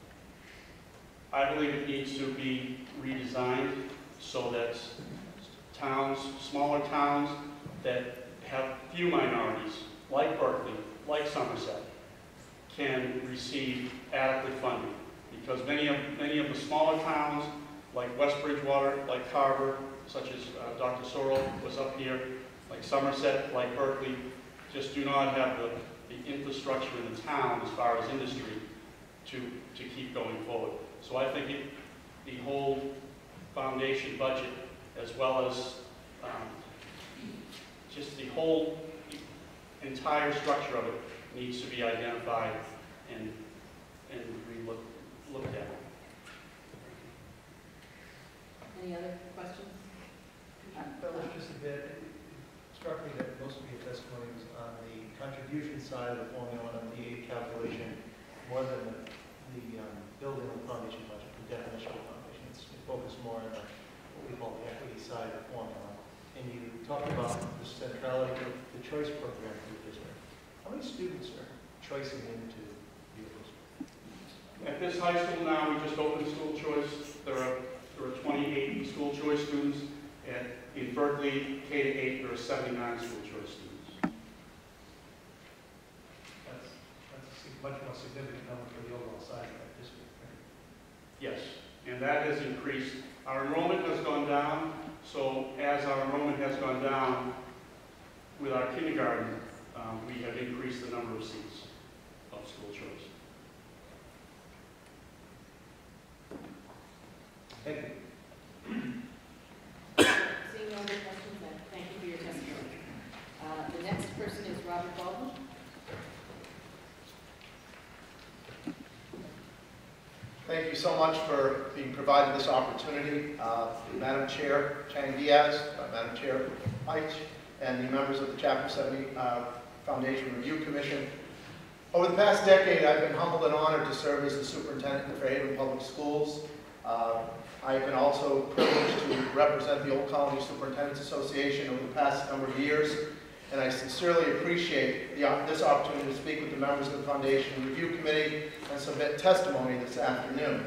I believe it needs to be redesigned so that towns, smaller towns that have few minorities, like Berkley, like Somerset, can receive adequate funding. Because many of, many of the smaller towns, like West Bridgewater, like Carver, such as uh, Doctor Sorrell was up here, like Somerset, like Berkley, just do not have the, the infrastructure in the town as far as industry to, to keep going forward. So I think it, the whole foundation budget, as well as um, just the whole entire structure of it, needs to be identified and, and re-look, looked at. Any other questions? Bill, just a bit. It struck me that most of your testimony was on the contribution side of the formula and the aid calculation, more than the, the um, building of the foundation budget, the definition of the foundation. It's it focused more on the, what we call the equity side of the formula. And you talked about the centrality of the choice program for the district. How many students are choicing into your district? At this high school now, we just opened school choice. There are, there are twenty-eight school choice students. And in Berkley, K to eight, there are seventy-nine school choice students. That's, that's a much more significant number for the overall size of that district, right? Yes, and that has increased. Our enrollment has gone down, so as our enrollment has gone down with our kindergarten, um, we have increased the number of seats of school choice. Thank you. Seeing no other questions, then thank you for your testimony. Uh, the next person is Robert Baldwin. Thank you so much for being provided this opportunity. Uh, Madam Chair Chang Diaz, uh, Madam Chair Heitch, and the members of the Chapter seventy uh, Foundation Review Commission. Over the past decade, I've been humbled and honored to serve as the superintendent of Fairhaven Public Schools. Uh, I've been also privileged to represent the Old Colony Superintendents Association over the past number of years, and I sincerely appreciate the, this opportunity to speak with the members of the Foundation Review Committee and submit testimony this afternoon.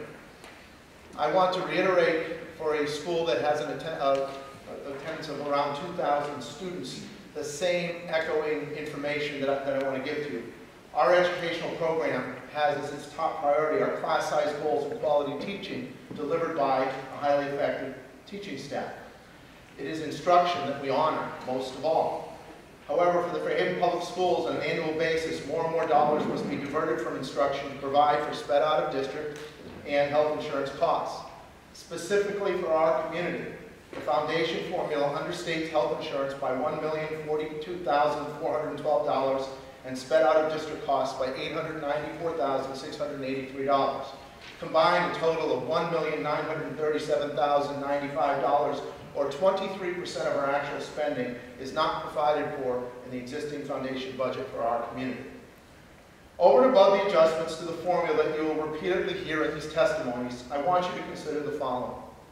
I want to reiterate, for a school that has an atten uh, attendance of around two thousand students, the same echoing information that I, that I want to give to you. Our educational program has as its top priority our class size goals and quality teaching delivered by a highly effective teaching staff. It is instruction that we honor most of all. However, for the Fairhaven Public Schools on an annual basis, more and more dollars must be diverted from instruction to provide for sped out of district and health insurance costs. Specifically for our community, the foundation formula understates health insurance by one million forty-two thousand four hundred twelve dollars and sped out of district costs by eight hundred ninety-four thousand six hundred eighty-three dollars. Combined, a total of one million nine hundred thirty-seven thousand ninety-five dollars, or twenty-three percent of our actual spending, is not provided for in the existing foundation budget for our community. Over and above the adjustments to the formula that you will repeatedly hear in these testimonies, I want you to consider the following.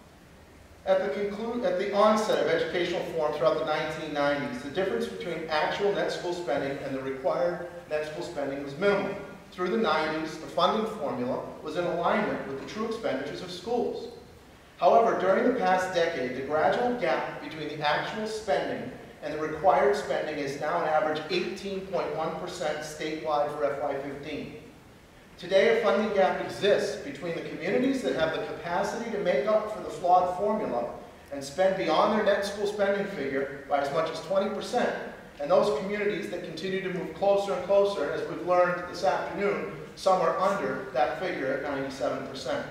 At the, conclude, at the onset of educational reform throughout the nineteen nineties, the difference between actual net school spending and the required net school spending was minimal. Through the nineties, the funding formula was in alignment with the true expenditures of schools. However, during the past decade, the gradual gap between the actual spending and the required spending is now an average eighteen point one percent statewide for F Y fifteen. Today, a funding gap exists between the communities that have the capacity to make up for the flawed formula and spend beyond their net school spending figure by as much as twenty percent, and those communities that continue to move closer and closer, and as we've learned this afternoon, some are under that figure at ninety-seven percent.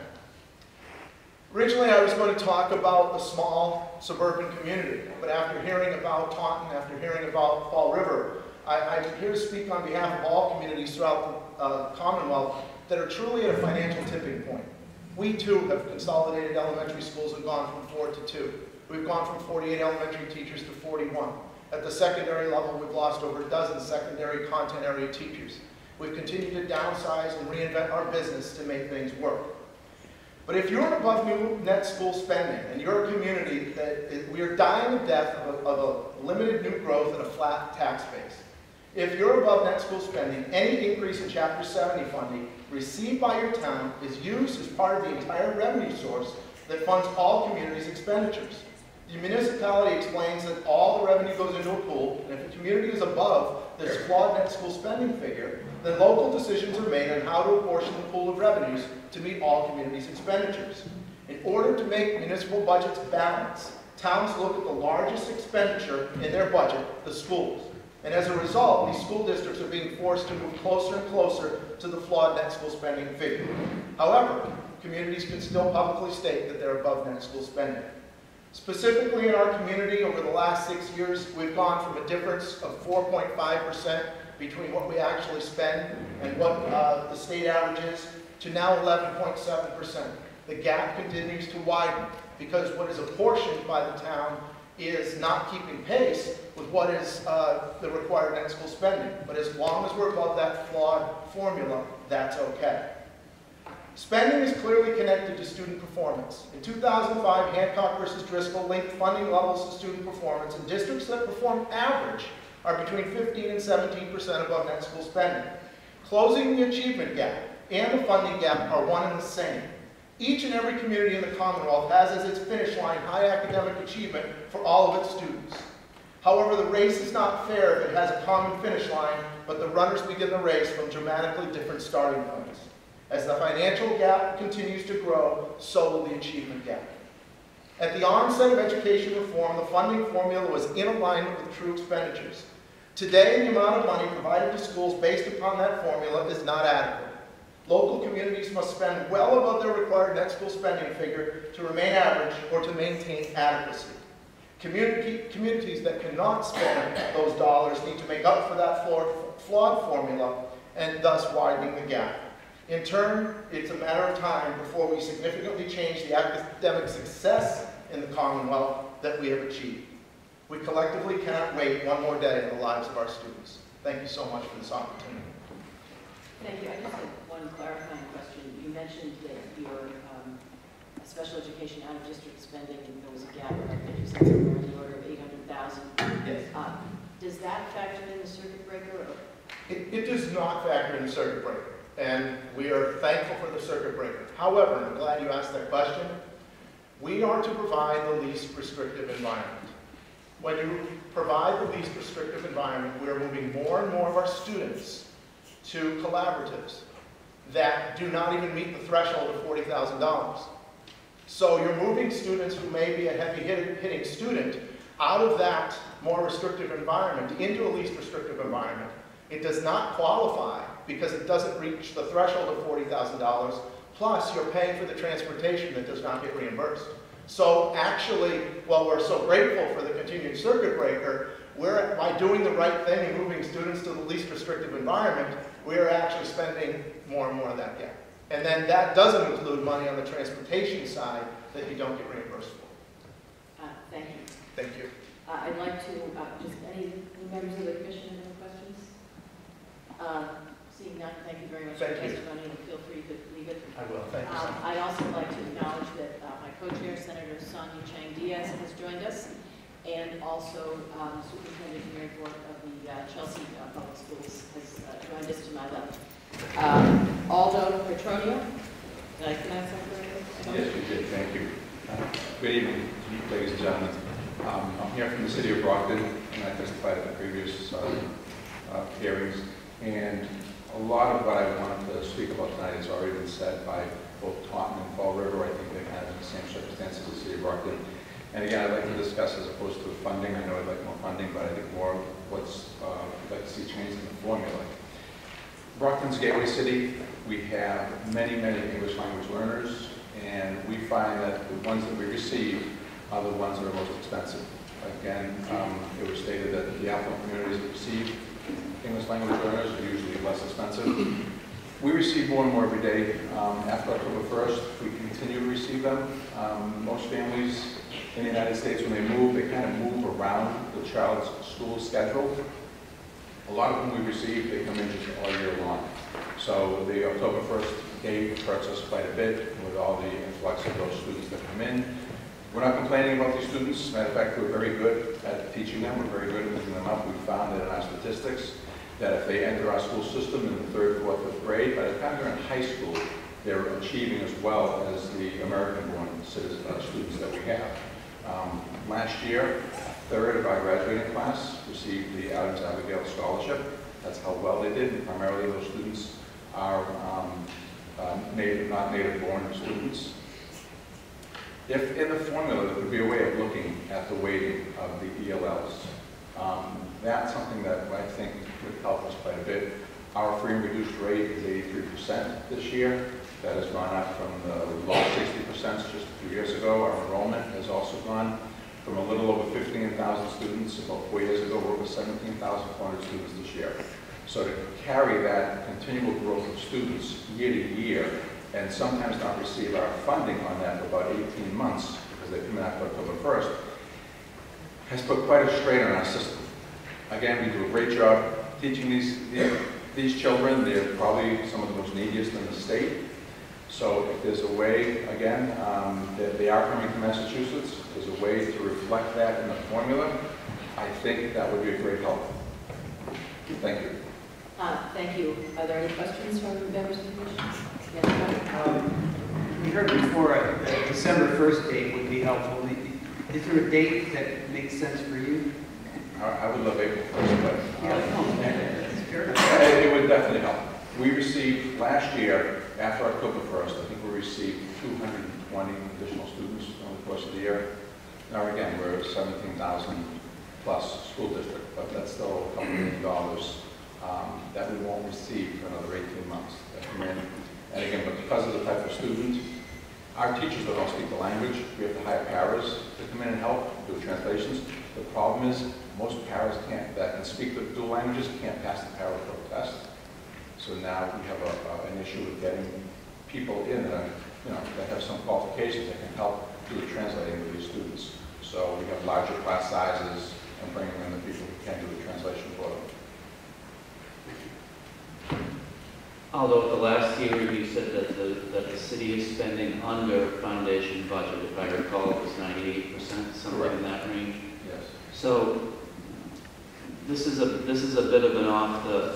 Originally, I was going to talk about the small suburban community, but after hearing about Taunton, after hearing about Fall River, I, I'm here to speak on behalf of all communities throughout the uh, Commonwealth that are truly at a financial tipping point. We too have consolidated elementary schools and gone from four to two. We've gone from forty-eight elementary teachers to forty-one. At the secondary level, we've lost over a dozen secondary content area teachers. We've continued to downsize and reinvent our business to make things work. But if you're above new net school spending and you're a community that is, we are dying of death of a, of a limited new growth and a flat tax base. If you're above net school spending, any increase in Chapter seventy funding received by your town is used as part of the entire revenue source that funds all communities' expenditures. The municipality explains that all the revenue goes into a pool, and if a community is above this flawed net school spending figure, then local decisions are made on how to apportion the pool of revenues to meet all communities' expenditures. In order to make municipal budgets balance, towns look at the largest expenditure in their budget, the schools. And as a result, these school districts are being forced to move closer and closer to the flawed net school spending figure. However, communities can still publicly state that they're above net school spending. Specifically in our community, over the last six years, we've gone from a difference of four point five percent between what we actually spend and what uh, the state average is, to now eleven point seven percent. The gap continues to widen because what is apportioned by the town is not keeping pace with what is uh, the required net school spending. But as long as we're above that flawed formula, that's okay. Spending is clearly connected to student performance. In two thousand five, Hancock versus Driscoll linked funding levels to student performance, and districts that perform average are between fifteen and seventeen percent above net school spending. Closing the achievement gap and the funding gap are one and the same. Each and every community in the Commonwealth has as its finish line high academic achievement for all of its students. However, the race is not fair if it has a common finish line, but the runners begin the race from dramatically different starting points. As the financial gap continues to grow, so will the achievement gap. At the onset of education reform, the funding formula was in alignment with true expenditures. Today, the amount of money provided to schools based upon that formula is not adequate. Local communities must spend well above their required net school spending figure to remain average or to maintain adequacy. Community, communities that cannot spend those dollars need to make up for that flawed, flawed formula and thus widening the gap. In turn, it's a matter of time before we significantly change the academic success in the Commonwealth that we have achieved. We collectively cannot wait one more day in the lives of our students. Thank you so much for this opportunity. Thank you. I just have one clarifying question. You mentioned that your um, special education out-of-district spending, there was a gap, I think you said somewhere in the order of eight hundred thousand. Yes. Uh, does that factor in the circuit breaker? Or? It, it does not factor in the circuit breaker, and we are thankful for the circuit breaker. However, and I'm glad you asked that question, we are to provide the least restrictive environment. When you provide the least restrictive environment, we are moving more and more of our students to collaboratives that do not even meet the threshold of forty thousand dollars. So you're moving students who may be a heavy hitting student out of that more restrictive environment into a least restrictive environment. It does not qualify because it doesn't reach the threshold of forty thousand dollars, plus you're paying for the transportation that does not get reimbursed. So actually, while we're so grateful for the continued circuit breaker, we're, by doing the right thing and moving students to the least restrictive environment, we're actually spending more and more of that gap. And then that doesn't include money on the transportation side that you don't get reimbursed for. Uh, thank you. Thank you. Uh, I'd like to, uh, just any, any members of the commission have any questions? Uh, seeing none, thank you very much Thank for you. testimony, and feel free to leave it. I will. Thank you. Um, I'd also like to acknowledge that uh, my co-chair, Senator Sonia Chang Diaz, has joined us, and also um, Superintendent Mary Bork of the uh, Chelsea uh, Public Schools has uh, joined us to my left. Um, Aldo Petronio, did I pronounce that correctly? Yes, you did. Thank you. Uh, good evening, ladies and gentlemen. Um, I'm here from the city of Brockton, and I testified at the previous uh, uh, hearings. And a lot of what I wanted to speak about tonight has already been said by both Taunton and Fall River. I think they're kind of in the same circumstances as the city of Brockton. And again, I'd like to discuss as opposed to funding. I know I'd like more funding, but I think more what's uh, I'd like to see changed in the formula. Brockton's gateway city. We have many, many English language learners, and we find that the ones that we receive are the ones that are most expensive. Again, um, it was stated that the affluent communities that receive English language learners are usually less expensive. We receive more and more every day. Um, after October first, we continue to receive them. Um, most families in the United States, when they move, they kind of move around the child's school schedule. A lot of them we receive, they come in just all year long. So the October first date hurts us quite a bit with all the influx of those students that come in. We're not complaining about these students. Matter of fact, we're very good at teaching them. We're very good at picking them up. We found that in our statistics that if they enter our school system in the third, fourth, fifth grade, by the time they're in high school, they're achieving as well as the American-born citizens, uh, students that we have. Um, last year, a third of our graduating class received the Adams Abigail Scholarship. That's how well they did, and primarily those students are um, uh, native, not native-born students. If in the formula there could be a way of looking at the weighting of the E L Ls, um, that's something that I think would help us quite a bit. Our free and reduced rate is eighty-three percent this year. That has gone up from the low sixty percent just a few years ago. Our enrollment has also gone from a little over fifteen thousand students about four years ago. We're over seventeen thousand four hundred students this year. So to carry that continual growth of students year to year, and sometimes not receive our funding on that for about eighteen months, because they come in after October first, has put quite a strain on our system. Again, we do a great job teaching these, these, these children. They're probably some of the most neediest in the state. So if there's a way, again, um, that they are coming to Massachusetts, there's a way to reflect that in the formula, I think that would be a great help. Thank you. Uh, thank you. Are there any questions from members of the commission? Yes, um, we heard before uh, the December first date would be helpful. Is there a date that makes sense for you? I, I would love April first, but um, yeah, it, it would definitely help. We received last year, after October first, I think we received two hundred twenty additional students over the course of the year. Now again, we're a seventeen thousand plus school district, but that's still a couple million dollars um, that we won't receive for another eighteen months. That come in. And again, but because of the type of student, our teachers don't all speak the language. We have to hire paras to come in and help do translations. The problem is most paras can't, that can speak the dual languages can't pass the para test. So now we have a, a, an issue with getting people in that, you know, that have some qualifications that can help do the translating with these students. So we have larger class sizes and bringing in the people who can do the translation for them. Although at the last hearing, you said that the, that the city is spending under foundation budget. If I recall, it was ninety-eight percent, something Correct. in that range. Yes. So this is a, this is a bit of an off the,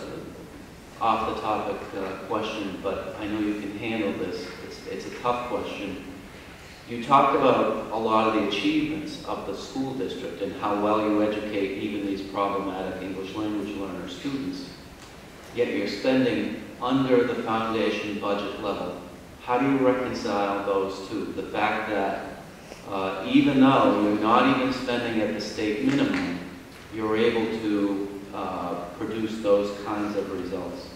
off the topic uh, question, but I know you can handle this. It's, it's a tough question. You talked about a lot of the achievements of the school district and how well you educate even these problematic English language learner students, yet you're spending under the foundation budget level. How do you reconcile those two? The fact that uh, even though you're not even spending at the state minimum, you're able to uh, produce those kinds of results.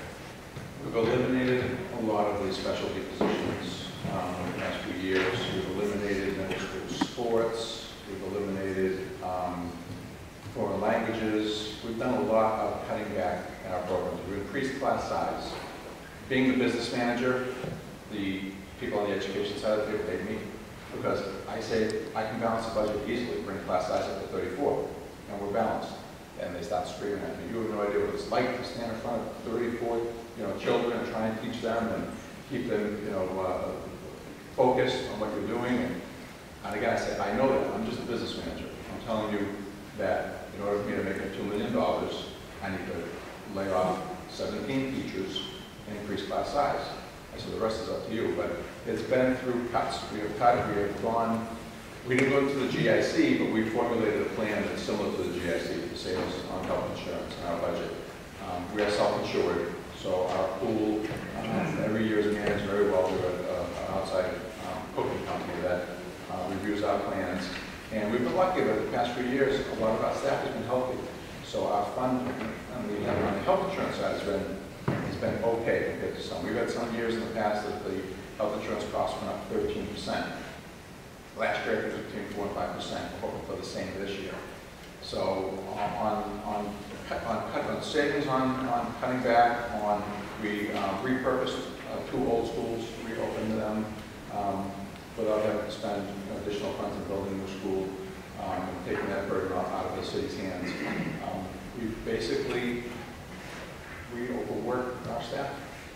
We've eliminated a lot of these specialty positions um, in the past few years. We've eliminated middle school sports. We've eliminated um, foreign languages. We've done a lot of cutting back in our programs. We've increased class size. Being the business manager, the people on the education side of the table hate me because I say I can balance the budget easily, bring class size up to thirty-four, and we're balanced. And they start screaming at me. You have no idea what it's like to stand in front of thirty-four, you know, children and try and teach them and keep them, you know, uh, focused on what you're doing. And, and again, I say, I know that. I'm just a business manager. I'm telling you that in order for me to make it two million dollars, I need to lay off seventeen teachers and increase class size. And so the rest is up to you. But it's been through cuts. We have cut, we have gone, we didn't go to the G I C, but we formulated a plan that's similar to the G I C to save us on health insurance in our budget. Um, we are self-insured, so our pool um, every year is managed very well. We have uh, an outside um, cooking company that uh, reviews our plans. And we've been lucky that the past few years, a lot of our staff has been healthy. So our fund, and we have on the health insurance side has been, has been okay compared to some. We've had some years in the past that the health insurance costs went up thirteen percent. Last year, it was between four and five percent. We're hoping for the same this year. So on on on, cut, on savings on, on cutting back on, we um, repurposed uh, two old schools, reopened them um, without having to spend you know, additional funds in building a new school, um, and taking that burden out, out of the city's hands. Um, we basically we overworked our staff.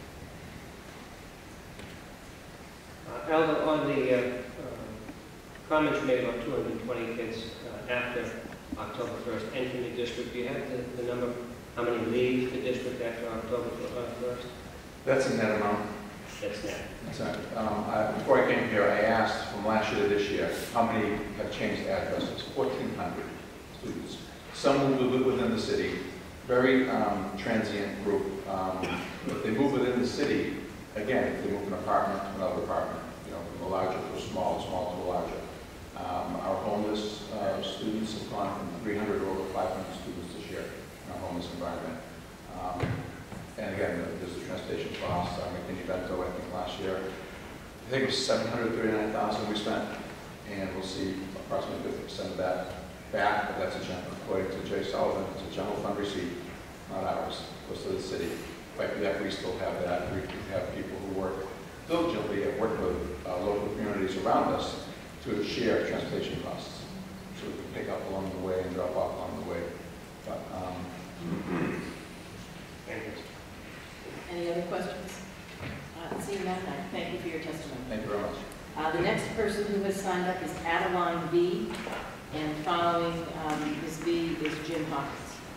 Uh, Aldo, on the uh, comments you made about two hundred twenty kids uh, after October first entering the district, do you have the, the number, how many leave the district after October first? That's a net amount. That's net. That's net. Um, I, before I came here, I asked from last year to this year, how many have changed addresses? fourteen hundred students. Some will live within the city. Very um, transient group. Um, if they move within the city, again, if they move an apartment to another apartment, you know, from a larger to a small, small to a larger. Um, our homeless uh, students have gone from three hundred to over five hundred students this year in our homeless environment. Um, and again, there's the transportation costs. Our McKinney Bento, I think last year, I think it was seven hundred thirty-nine thousand dollars we spent, and we'll see approximately fifty percent of that back, but that's a general, according to Jay Sullivan, it's a general fund receipt, not ours. It goes to the city. But that we still have that. We have people who work diligently and work with uh, local communities around us to share transportation costs, so we can pick up along the way and drop off along the way. But, um, Thank you. Any other questions? Uh, seeing none, I thank you for your testimony. thank you very much. Uh, the next person who has signed up is Adeline B. And following um, Miz B is Jim Hawkins.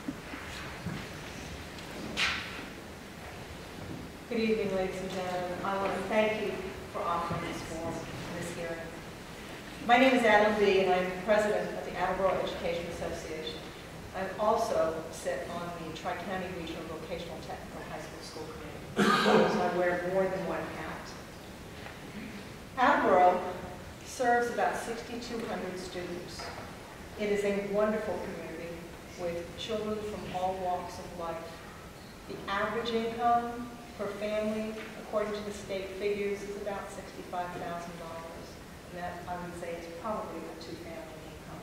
Good evening, ladies and gentlemen. I want to thank you for offering this forum, this hearing. My name is Adeline B., and I'm president of the Attleboro Education Association. I also sit on the Tri-County Regional Vocational Technical High School School Committee, so I wear more than one hat. Attleboro serves about sixty-two hundred students. It is a wonderful community with children from all walks of life. The average income per family, according to the state figures, is about sixty-five thousand dollars. And that, I would say, is probably a two-family income.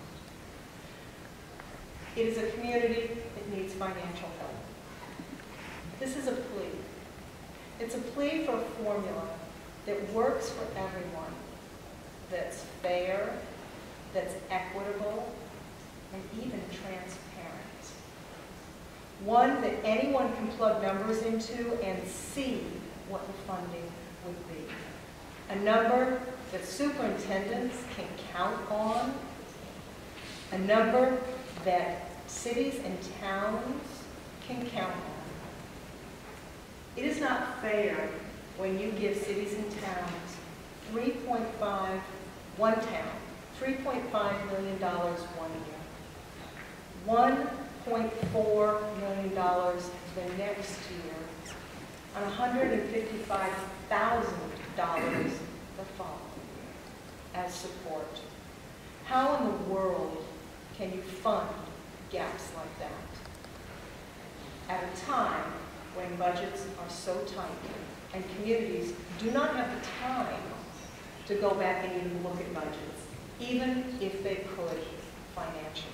It is a community that needs financial help. This is a plea. It's a plea for a formula that works for everyone, that's fair, that's equitable and even transparent. One that anyone can plug numbers into and see what the funding would be. A number that superintendents can count on. A number that cities and towns can count on. It is not fair when you give cities and towns three point five, one town, three point five million dollars one year, one point four million dollars the next year, and one hundred fifty-five thousand dollars the following year as support. How in the world can you fund gaps like that at a time when budgets are so tight and communities do not have the time to go back and even look at budgets, even if they could financially?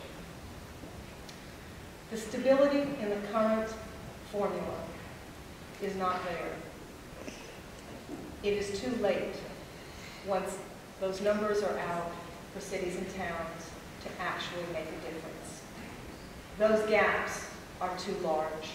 The stability in the current formula is not there. It is too late once those numbers are out for cities and towns to actually make a difference. Those gaps are too large.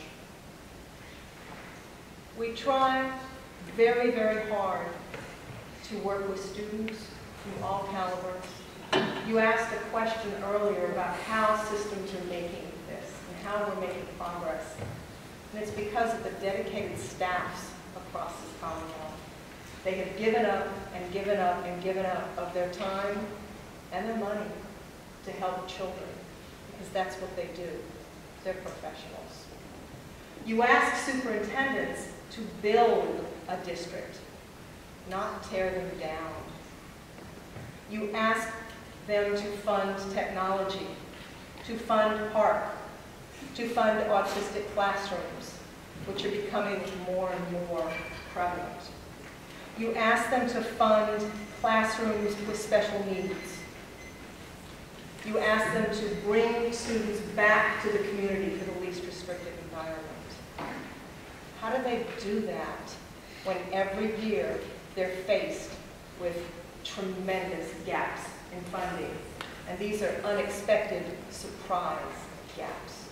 We try very, very hard to work with students from all calibers. You asked a question earlier about how systems are making this and how we're making progress. And it's because of the dedicated staffs across this Commonwealth. They have given up and given up and given up of their time and their money to help children, because that's what they do. They're professionals. You ask superintendents to build a district, not tear them down. You ask them to fund technology, to fund park, to fund autistic classrooms, which are becoming more and more prevalent. You ask them to fund classrooms with special needs. You ask them to bring students back to the community for the least restrictive environment. How do they do that when every year they're faced with tremendous gaps in funding? And these are unexpected surprise gaps.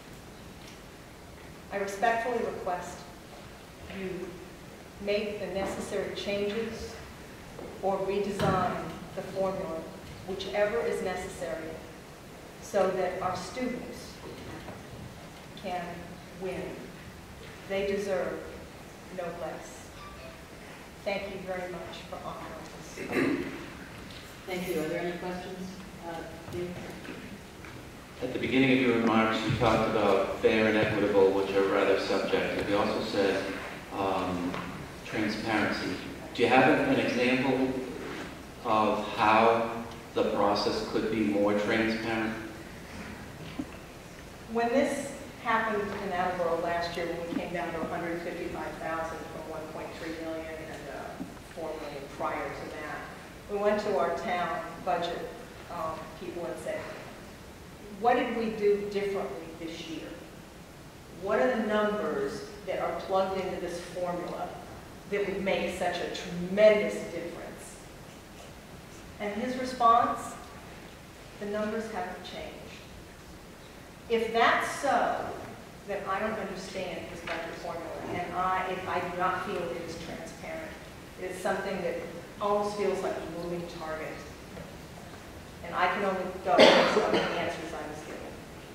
I respectfully request you make the necessary changes or redesign the formula, whichever is necessary, so that our students can win. They deserve no less. Thank you very much for honoring us. Thank you. Are there any questions? Uh, Dave? At the beginning of your remarks, you talked about fair and equitable, which are rather subjective. You also said um, transparency. Do you have an example of how the process could be more transparent? When this happened in Attleboro last year, when we came down to one hundred fifty-five thousand from one point three million and uh, four million prior to that, we went to our town budget um, people and said, what did we do differently this year? What are the numbers that are plugged into this formula that would make such a tremendous difference? And his response, the numbers haven't changed. If that's so, then I don't understand his budget formula, and I, if I do not feel it is transparent. It is something that almost feels like a moving target. And I can only go based on the answers I was given.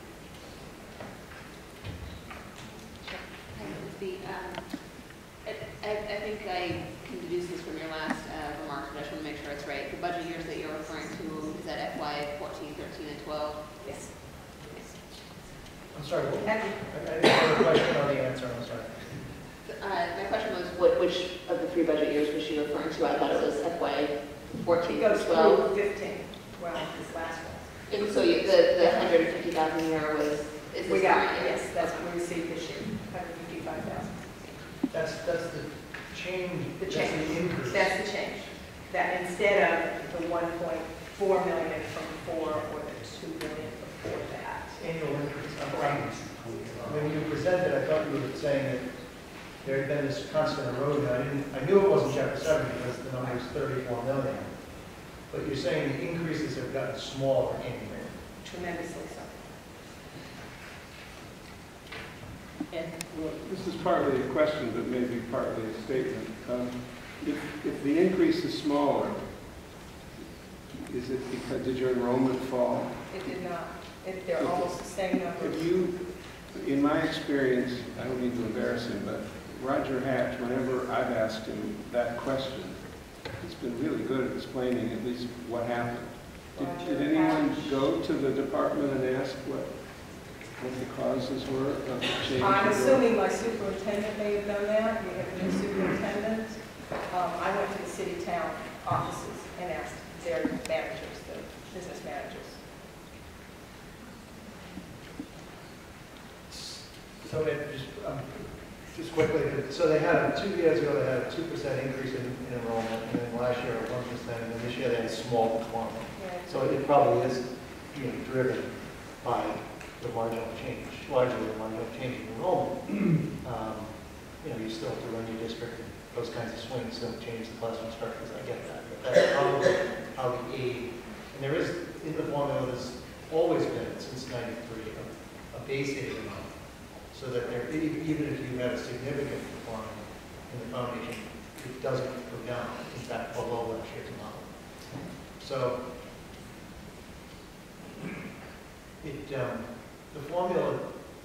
The, um, I, I think I can deduce this from your last uh, remarks, but I just want to make sure it's right. The budget years that you're referring to, is that F Y fourteen, thirteen, and twelve? Yes. I'm sorry, what? I, I didn't have a question on the answer, I'm sorry. Uh, my question was, what, which of the three budget years was she referring to? I thought it was F Y fourteen, It goes twelve. through fifteen, well, this last one. And so you, the, the one hundred fifty thousand year was, is this We got, current year? yes, that's what we received this year, one hundred fifty-five thousand. That's, that's the change, The that's change. the increase. That's the change. That instead of the one point four million from four or the two million before that. Annual increase. I'm- When you presented, I thought you were saying that there had been this constant erosion. I didn't, I knew it wasn't chapter seven because the number is thirty-four million. But you're saying the increases have gotten smaller anyway. Tremendously so. And Well, this is partly a question, but maybe partly a statement. Um, if, if the increase is smaller, is it because, did your enrollment fall? It did not. It, they're almost the same numbers. If you, in my experience, I don't mean to embarrass him, but Roger Hatch, whenever I've asked him that question, he's been really good at explaining at least what happened. Did, did anyone go to the department and ask what, what the causes were of the change? I'm assuming my superintendent may have done that. We have a new superintendent. Um, I went to the city town offices and asked their managers, the business managers. So it just, um, just quickly, so they had, a- two years ago, they had a two percent increase in, in enrollment, and then last year a one percent, and then this year they had a small decline. So it probably is being driven by the marginal change, largely the marginal change in enrollment. Um, you know, you still have to run your district, and those kinds of swings don't change the classroom structures, I get that. But that's probably how the aid, and there is, in the formula, there's always been, since ninety-three, a, a base aid amount. So that there, e- even if you have a significant decline in the foundation, it doesn't go down, in fact, below last year's amount. So, it, um, the formula,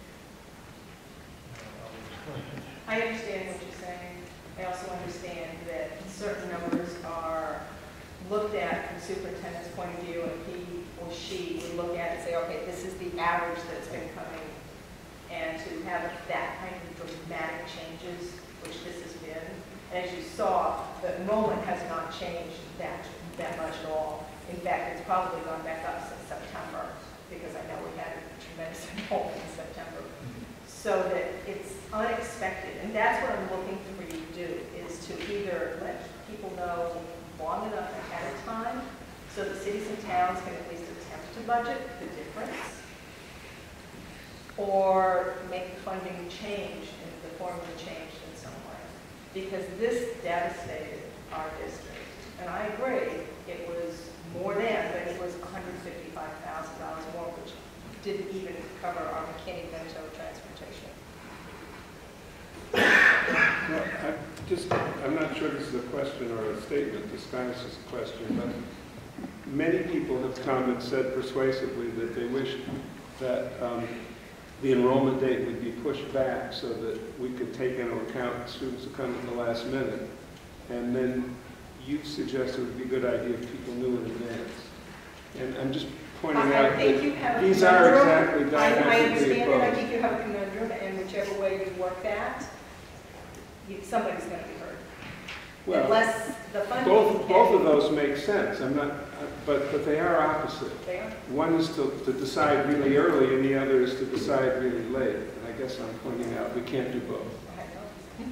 I understand what you're saying. I also understand that certain numbers are looked at from the superintendent's point of view, and he or she would look at it and say, okay, this is the average that's been coming. And to have that kind of dramatic changes, which this has been. And as you saw, the enrollment has not changed that, that much at all. In fact, it's probably gone back up since September, because I know we had a tremendous enrollment in September. So that it's unexpected. And that's what I'm looking for you to do, is to either let people know long enough ahead of time, so the cities and towns can at least attempt to budget the difference, or make the funding change, and the formula changed in some way. Because this devastated our district. And I agree, it was more than, but it was one hundred fifty-five thousand dollars more, which didn't even cover our McKinney-Vento transportation. Well, I just, I'm not sure this is a question or a statement disguised as a question, but many people have come and said persuasively that they wish that um, the enrollment date would be pushed back so that we could take into account students who come at the last minute. And then you suggested it would be a good idea if people knew in advance. And I'm just pointing I, out I think that you have a these are conundrum. exactly I, I diametrically understand it. I opposed. think you have a conundrum, and whichever way you work that, you, somebody's going to be hurt. Well, Unless the funding both, can- both of those make sense. I'm not, but, but they are opposite. They are. One is to, to decide really early, and the other is to decide really late. And I guess I'm pointing out we can't do both. I know.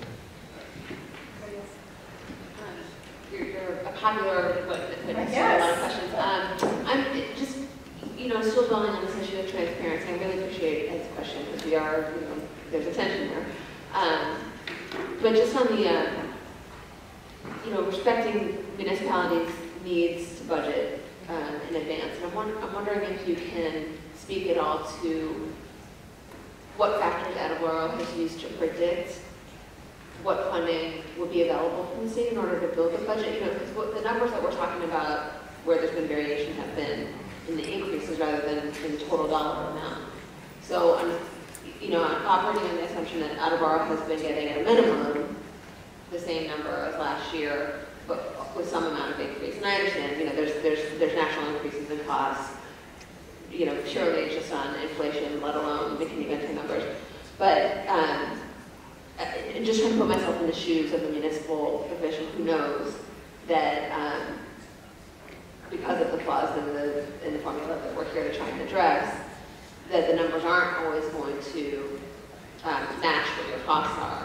Um, You're, you're a popular, but, but I a guess. lot of questions. Um, I'm just, you know, still dwelling on this issue of transparency. I really appreciate Ed's question, because we are, you know, there's a tension there. Um, but just on the, uh, you know, respecting municipalities' needs to budget um, in advance, and I'm, wonder, I'm wondering if you can speak at all to what factors Attleboro has used to predict what funding would be available from the state in order to build the budget. You know, because what the numbers that we're talking about, where there's been variation, have been in the increases rather than in the total dollar amount. So I'm, you know, I'm operating on the assumption that Attleboro has been getting at a minimum the same number as last year, but with some amount of increase. And I understand, you know, there's there's there's national increases in costs. You know, surely it's just on inflation, let alone McKinney-Vento numbers. But um, I- just trying to put myself in the shoes of a municipal official who knows that um, because of the flaws in the in the formula that we're here to try and address, that the numbers aren't always going to um, match what your costs are.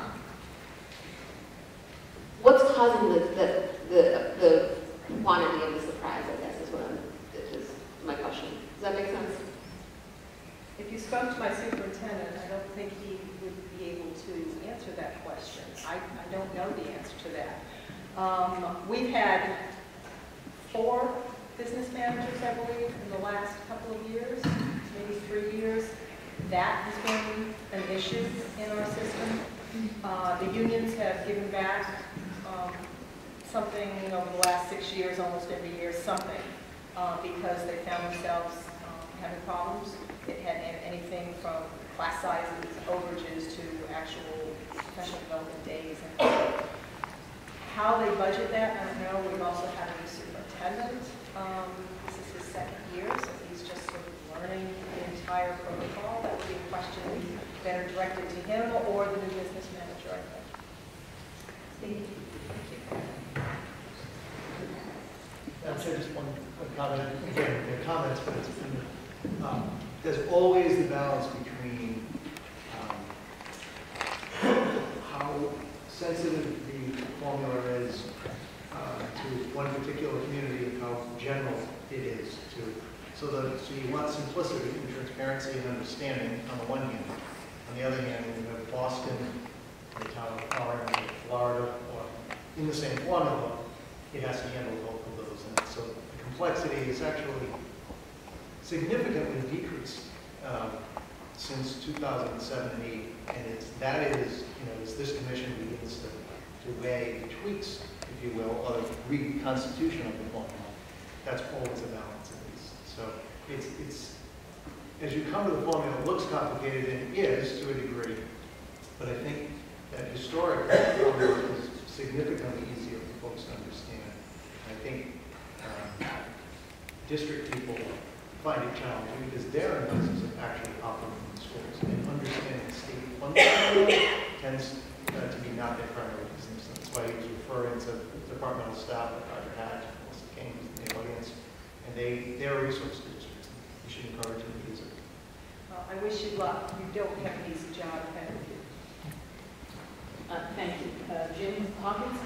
What's causing the the, the the quantity of the surprise, I guess, is what I'm, is my question. Does that make sense? If you spoke to my superintendent, I don't think he would be able to answer that question. I, I don't know the answer to that. Um, we've had four business managers, I believe, in the last couple of years, maybe three years. That has been an issue in our system. Uh, the unions have given back um, something over the last six years, almost every year, something, uh, because they found themselves um, having problems. It had anything from class sizes, overages, to actual professional development days. And how they budget that, I don't know. We've also had a new superintendent. Um, this is his second year, so he's just sort of learning the entire protocol. That would be a question better directed to him or the new business manager, I think. Thank you. I'd say just one, one comment, again, they're comments, but it's been, um, there's always the balance between um, how sensitive the formula is uh, to one particular community and how general it is to. So, the, so you want simplicity and transparency and understanding on the one hand. On the other hand, when you have Boston, the town of Orange, or Florida, or in the same formula, it has to handle both of those. And so the complexity is actually significantly decreased um, since two thousand seven and eight. And it's, that is, you know, as this commission begins to, to weigh tweaks, if you will, or reconstitution of the formula, that's always a balance at least. So it's, it's, as you come to the formula, it looks complicated, and it is to a degree, but I think that historic formula is significantly easier for folks to understand. I think um, district people find it challenging because they're in the business of actually operating the schools, and understanding state funding tends uh, to be not their primary business. That's why he was referring to departmental staff like Roger Hatch, Melissa King, in the audience, and they, they're a resource to districts. You should encourage them to use it. Well, I wish you luck. You don't have an easy job, have you? Uh, thank you. Uh, Jim Hawkins?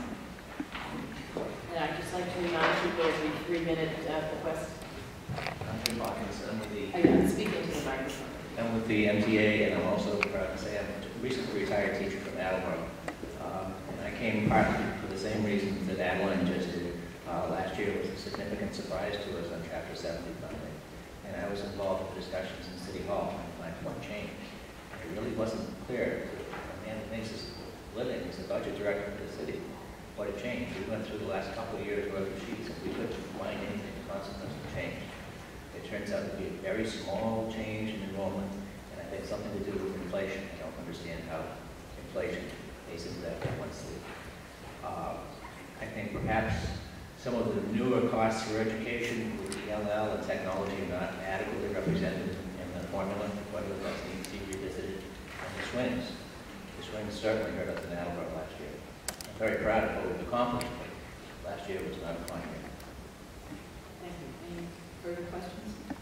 And I'd just like to remind you there's a three-minute uh, request. I'm Jim Hawkins. I'm with the... I got to speak into the microphone. I'm with the M T A, and I'm also proud to say I'm a recently retired teacher from Attleboro. Um, and I came partly for the same reasons that Adeline just did. Uh, last year was a significant surprise to us on Chapter seventy funding. And I was involved in discussions in City Hall and my point changed. It really wasn't clear to a man that makes his living as a budget director for the city what had changed. We went through the last couple of years worth of sheets and we couldn't find anything consequence of change. It turns out to be a very small change in enrollment, and I think something to do with inflation. I don't understand how inflation faces that one sleep. Uh, I think perhaps some of the newer costs for education with the L L and technology are not adequately represented in the formula, whether that's needs to be revisited. And the swings. The swings certainly hurt us in Attleboro last year. I'm very proud of what we've accomplished, but last year was not a fun year. Thank you. Any further questions?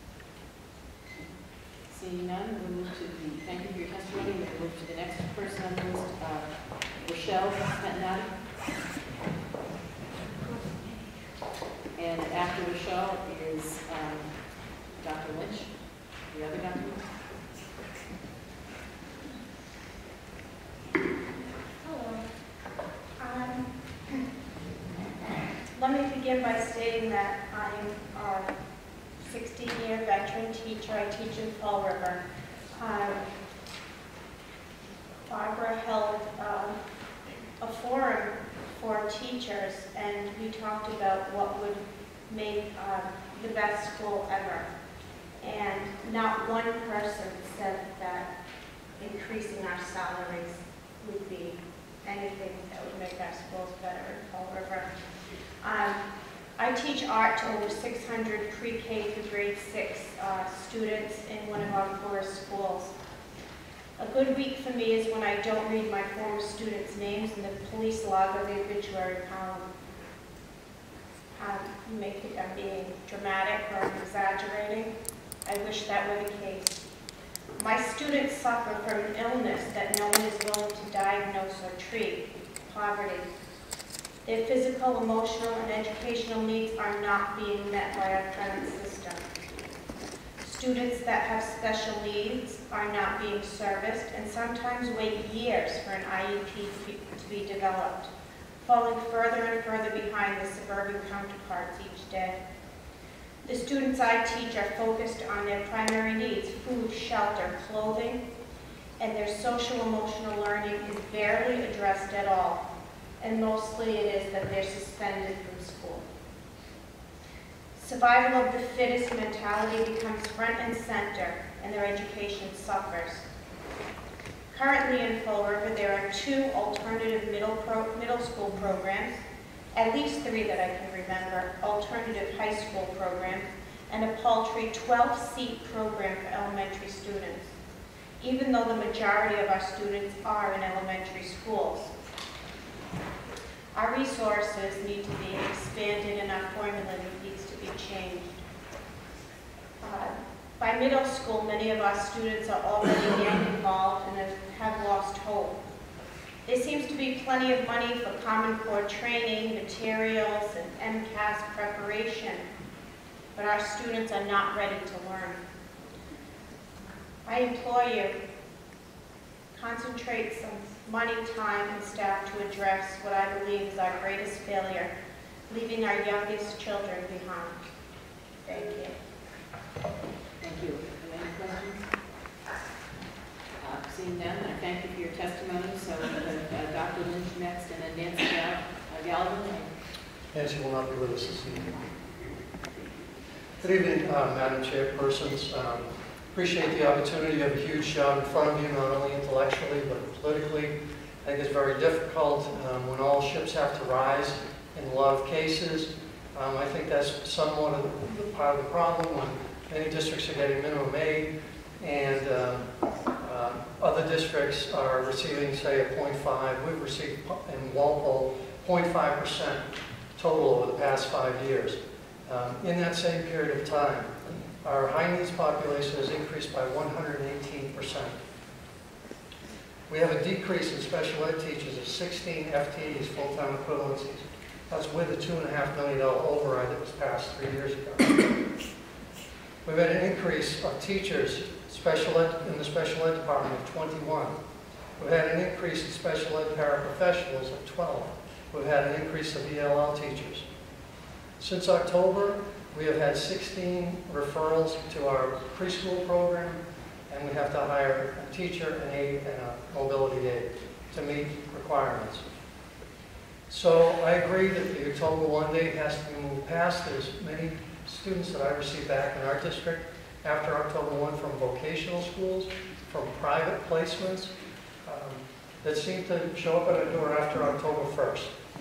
Seeing none, we'll move to the, thank you for your testimony, and we'll move to the next person on the list, uh, Rochelle Pentinati. And after Rochelle is um, Doctor Lynch, the other Doctor Lynch. Hello. Um, let me begin by stating that I'm a sixteen-year veteran teacher. I teach in Fall River. Um, Barbara held um, a forum for teachers, and we talked about what would make um, the best school ever. And not one person said that increasing our salaries would be anything that would make our schools better in Fall River. Um, I teach art to over six hundred pre-K through grade six uh, students in one of our poorest schools. A good week for me is when I don't read my former students' names in the police log or the obituary column. Um, you may think I'm being dramatic or I'm exaggerating. I wish that were the case. My students suffer from an illness that no one is willing to diagnose or treat, poverty. Their physical, emotional, and educational needs are not being met by our current system. Students that have special needs are not being serviced and sometimes wait years for an I E P to be developed. falling further and further behind the suburban counterparts each day. The students I teach are focused on their primary needs, food, shelter, clothing, and their social-emotional learning is barely addressed at all, and mostly it is that they're suspended from school. Survival of the fittest mentality becomes front and center, and their education suffers. Currently in Fall River, there are two alternative middle, pro middle school programs, at least three that I can remember, alternative high school programs, and a paltry twelve seat program for elementary students, even though the majority of our students are in elementary schools. Our resources need to be expanded and our formula needs to be changed. Uh, by middle school, many of our students are already gang involved and have lost hope. There seems to be plenty of money for Common Core training, materials, and MCAS preparation, but our students are not ready to learn. I implore you, concentrate some money, time, and staff to address what I believe is our greatest failure, leaving our youngest children behind. Thank you. Thank you. Any questions? Uh, seeing none, I thank you for your testimony. So uh, Doctor Lynch next, and then Nancy Gal uh, Galvin. Nancy will not be with us this evening. Good evening, uh, Madam Chairpersons. Um, appreciate the opportunity. You have a huge job in front of you, not only intellectually, but politically. I think it's very difficult um, when all ships have to rise in a lot of cases. Um, I think that's somewhat of the, the part of the problem when many districts are getting minimum aid and um, uh, other districts are receiving, say, a point five. We've received in Walpole zero point five percent total over the past five years. Um, in that same period of time, our high needs population has increased by one hundred eighteen percent. We have a decrease in special ed teachers of sixteen F T Es, full-time equivalencies. That's with a two point five million dollar override that was passed three years ago. We've had an increase of teachers special ed, in the special ed department of twenty-one. We've had an increase in special ed paraprofessionals of twelve. We've had an increase of E L L teachers. Since October, we have had sixteen referrals to our preschool program, and we have to hire a teacher, an aide, and a mobility aide to meet requirements. So I agree that the October one date has to be moved past. There's many students that I received back in our district after October first from vocational schools, from private placements, um, that seem to show up at our door after October first.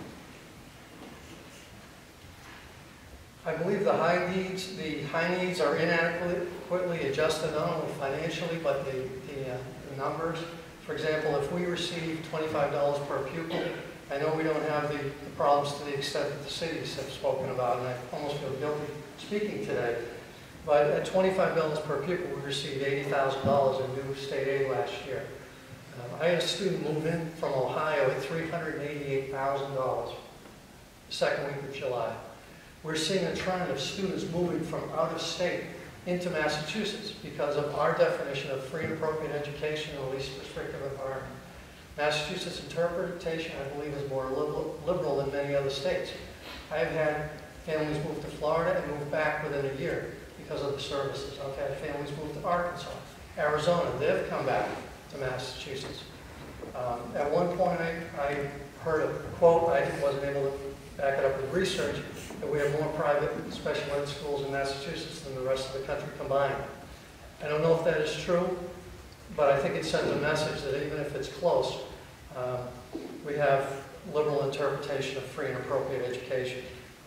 I believe the high needs, the high needs are inadequately adjusted not only financially, but the, the, uh, the numbers. For example, if we receive twenty-five dollars per pupil, I know we don't have the, the problems to the extent that the cities have spoken about, and I almost feel guilty speaking today. But at twenty-five dollars per pupil, we received eighty thousand dollars in new state aid last year. Um, I had a student move in from Ohio at three hundred eighty-eight thousand dollars the second week of July. We're seeing a trend of students moving from out of state into Massachusetts because of our definition of free and appropriate education in the least restrictive environment. Massachusetts interpretation, I believe, is more liberal, liberal than many other states. I have had families move to Florida and move back within a year because of the services. I've had families move to Arkansas, Arizona. They've come back to Massachusetts. Um, at one point, I, I heard a quote, I wasn't able to back it up with research, that we have more private special ed schools in Massachusetts than the rest of the country combined. I don't know if that is true, but I think it sends a message that even if it's close, um, we have liberal interpretation of free and appropriate education.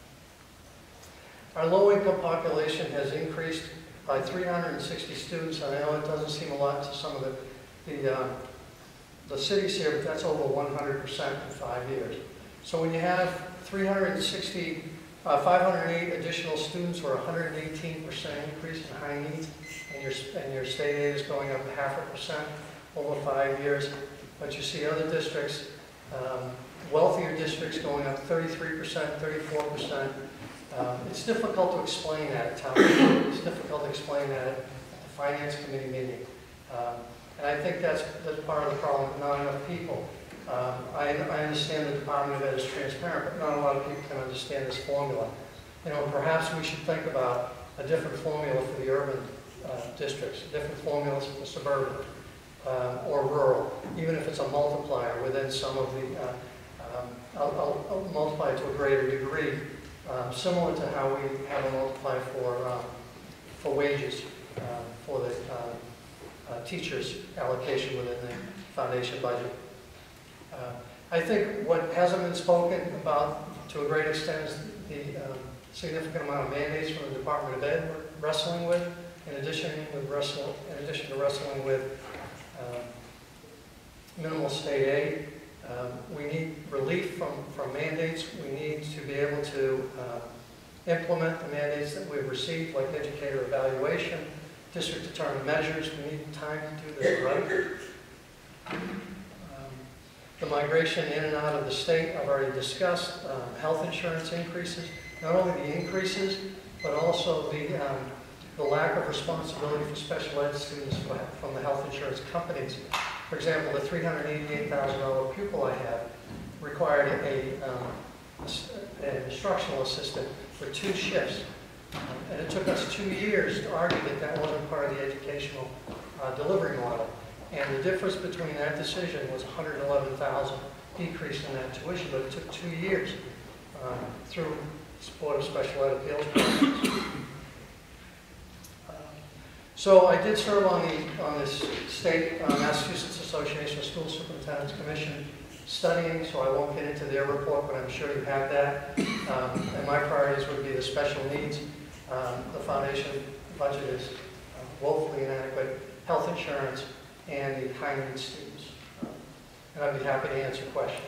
Our low-income population has increased by three hundred sixty students, and I know it doesn't seem a lot to some of the, the, uh, the cities here, but that's over one hundred percent in five years. So when you have three hundred sixty, uh, five hundred eight additional students, or one hundred eighteen percent increase in high needs, and your, and your state aid is going up half a percent over five years, but you see other districts, um, wealthier districts going up thirty-three percent, thirty-four percent. Um, it's difficult to explain that at town meeting. It's difficult to explain that at the finance committee meeting. Um, and I think that's, that's part of the problem, not enough people Um, I, I understand the Department of Ed is transparent, but not a lot of people can understand this formula. You know, perhaps we should think about a different formula for the urban uh, districts, different formulas for suburban um, or rural, even if it's a multiplier within some of the, uh, um, I'll, I'll, I'll multiply it to a greater degree, um, similar to how we have a multiplier for, um, for wages uh, for the uh, uh, teachers' allocation within the foundation budget. Uh, I think what hasn't been spoken about to a great extent is the um, significant amount of mandates from the Department of Ed we're wrestling with, in addition with wrestle, in addition to wrestling with uh, minimal state aid. Um, we need relief from, from mandates. We need to be able to uh, implement the mandates that we've received, like educator evaluation, district determined measures. We need time to do this right. The migration in and out of the state, I've already discussed. Um, health insurance increases, not only the increases, but also the, um, the lack of responsibility for special ed students from the health insurance companies. For example, the three hundred eighty-eight thousand dollar pupil I have required a, um, an instructional assistant for two shifts. Um, and it took us two years to argue that that wasn't part of the educational uh, delivery model. And the difference between that decision was one hundred eleven thousand dollars decrease in that tuition, but it took two years um, through Board of Special Ed Appeals process. Uh, so I did serve on the on this state uh, Massachusetts Association of School Superintendents Commission studying, so I won't get into their report, but I'm sure you have that. Um, and my priorities would be the special needs. Um, the foundation budget is uh, woefully inadequate. Health insurance, and the high needs students. Um, and I'd be happy to answer questions.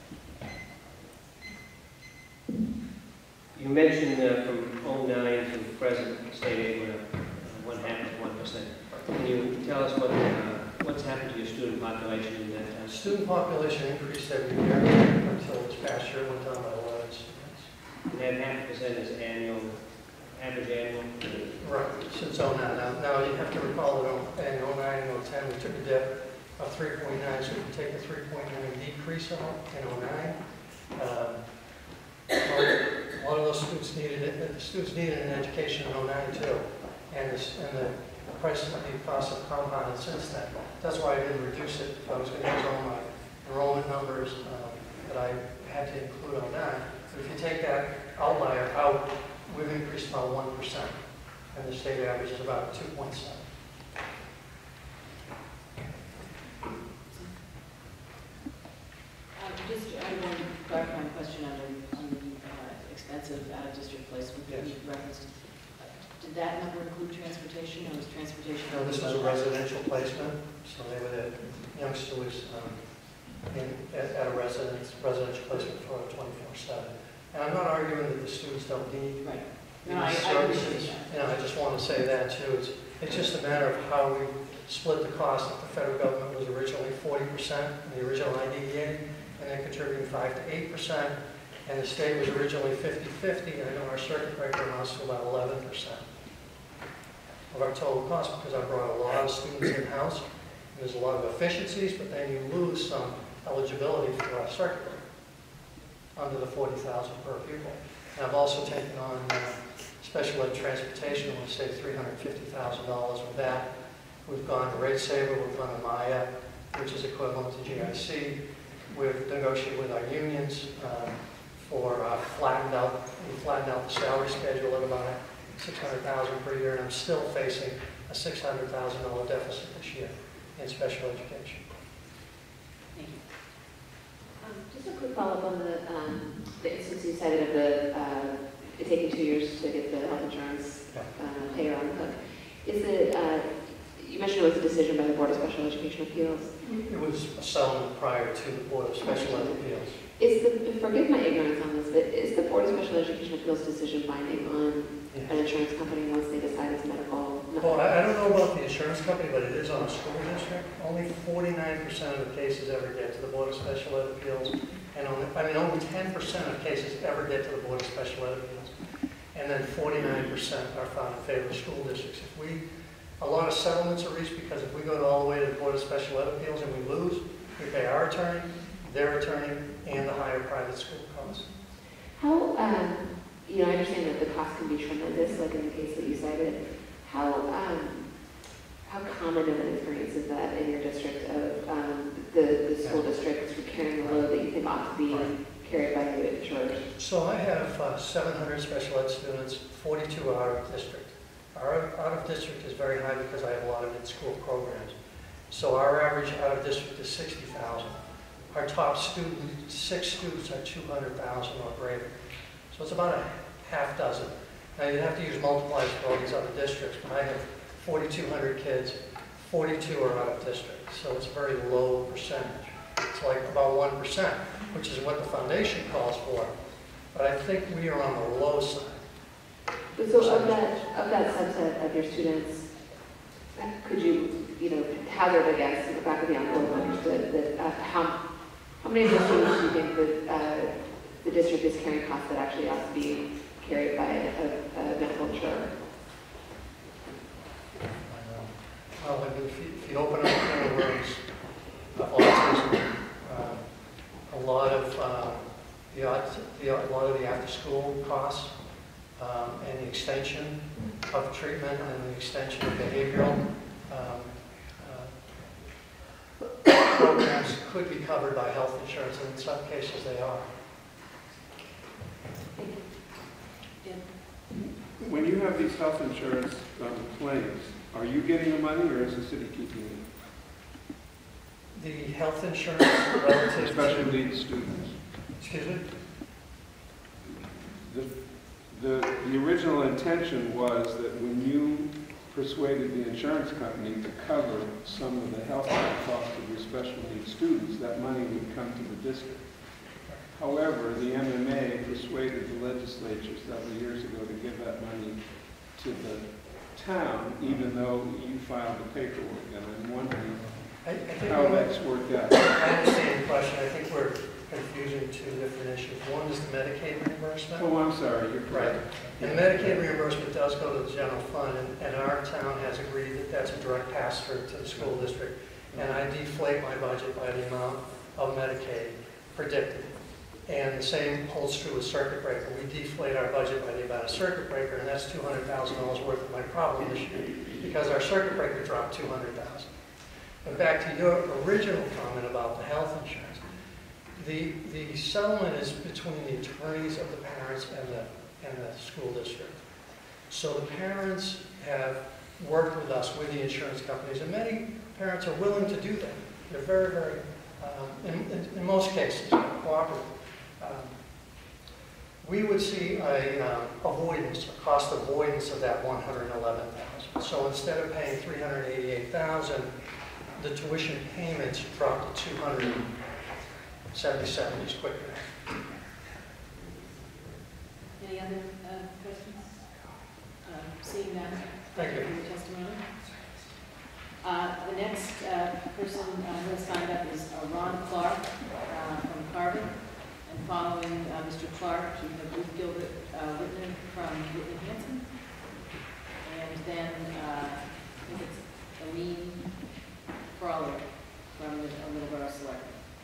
You mentioned uh, from oh nine to present, state aid went up uh, one half to one percent. Can you tell us what uh, what's happened to your student population in that time? Student population increased every year until this past year went down by eleven students. And that half percent is annual, average annual? Right, since oh nine. Now, now you have to recall that in oh nine and oh ten we took a dip of three point nine, so we can take a three point nine decrease in oh nine. Um, a lot of those students needed it, the students needed an education in oh nine too, and, this, and the prices of the costs have compounded since then. That's why I didn't reduce it. If I was going to use all my enrollment numbers um, that I had to include on that. But if you take that outlier out, we've increased about one percent, and the state average is about two point seven. Um, just I have one clarifying question on the, on the uh, expensive out-of-district placement that you referenced. Uh, did that number include transportation, or was transportation? No, this was a residential placement, so they were the youngster was um, in, at, at a residence, residential placement for twenty-four seven. And I'm not arguing that the students don't need right. no, I, services. I you know, I just want to say that too. It's, it's just a matter of how we split the cost. If the federal government was originally forty percent in the original I D E A, and then contributing five to eight percent, and the state was originally fifty fifty, and I know our circuit breaker amounts to about eleven percent of our total cost, because I brought a lot of students in-house. There's a lot of efficiencies, but then you lose some eligibility for our circuit breaker under the forty thousand per pupil. And I've also taken on uh, special ed transportation, we'll say three hundred fifty thousand dollars with that. We've gone to Rate Saver, we've gone to Maya, which is equivalent to G I C. We've negotiated with our unions um, for uh, flattened out, we flattened out the salary schedule at about six hundred thousand dollars per year, and I'm still facing a six hundred thousand dollar deficit this year in special education. Thank you. Um, just a quick follow-up on the, um, the instance you cited of the, uh, it taking two years to get the health insurance uh, payer on the hook. Is it, uh, you mentioned it was a decision by the Board of Special Education Appeals. It was a settlement prior to the Board of Special Ed Appeals. Is the, forgive my ignorance on this, but is the Board of Special Education Appeals decision binding on yes. an insurance company once they decide it's medical? Well, I, I don't know about the insurance company, but it is on a school district. Only forty-nine percent of the cases ever get to the Board of Special Ed Appeals, and only, I mean, only ten percent of cases ever get to the Board of Special Ed Appeals. And then forty-nine percent are found in favor of school districts. If we, a lot of settlements are reached because if we go all the way to the Board of Special Ed Appeals and we lose, we pay our attorney, their attorney, and the higher private school costs. How, um, you know, I understand that the cost can be tremendous, like in the case that you cited. How, um, how common of an experience is that in your district of um, the, the school districts carrying a load that you think ought to be carried by the church? So I have uh, seven hundred special ed students, forty-two out of district. Our out of district is very high because I have a lot of in-school programs. So our average out of district is sixty thousand. Our top student, six students are two hundred thousand or greater. So it's about a half dozen. Now you'd have to use multipliers for all these other districts, but I have forty-two hundred kids, forty-two are out of district. So it's a very low percentage. It's like about one percent, which is what the foundation calls for. But I think we are on the low side. So of that, of that subset of your students, could you, you know, hazard a guess in the back of the envelope understood that uh, how, how many of your students do you think that uh, the district is carrying costs that actually ought to be carried by a, a medical insurer? Well, I mean, if you, if you open up the can of worms of autism, uh, a lot of uh, the, the a lot of the after-school costs um, and the extension of treatment and the extension of behavioral um, uh, programs could be covered by health insurance, and in some cases they are. When you have these health insurance um, claims, are you getting the money or is the city keeping it? The health insurance relative Special to... needs students. Excuse me? The, the, the original intention was that when you persuaded the insurance company to cover some of the health care costs of your special needs students, that money would come to the district. However, the M M A persuaded the legislature several years ago to give that money to the town, even though you filed the paperwork. And I'm wondering I, I think how that's worked out. I understand the question. I think we're confusing two different issues. One is the Medicaid reimbursement. Oh, I'm sorry. You're right. And the Medicaid reimbursement does go to the general fund, and, and our town has agreed that that's a direct pass-through to the school district. And I deflate my budget by the amount of Medicaid predicted. And the same holds true with circuit breaker. We deflate our budget by the amount of circuit breaker, and that's two hundred thousand dollars worth of my problem this year, because our circuit breaker dropped two hundred thousand dollars. But back to your original comment about the health insurance, the, the settlement is between the attorneys of the parents and the, and the school district. So the parents have worked with us, with the insurance companies, and many parents are willing to do that. They're very, very, um, in, in, in most cases, cooperative. Um, we would see a uh, avoidance, a cost avoidance of that one hundred eleven thousand dollars. So instead of paying three hundred eighty-eight thousand dollars, the tuition payments dropped to two hundred seventy-seven dollars just quicker. Any other uh, questions? Uh, seeing none, thank you for your testimony. Uh, the next uh, person uh, who has signed up is uh, Ron Clark uh, from Carver. And following uh, Mister Clark, we have Ruth Gilbert uh, Whitman from Whitney Hanson. And then uh, I think it's Aline Crawler from the uh, Middleborough Select.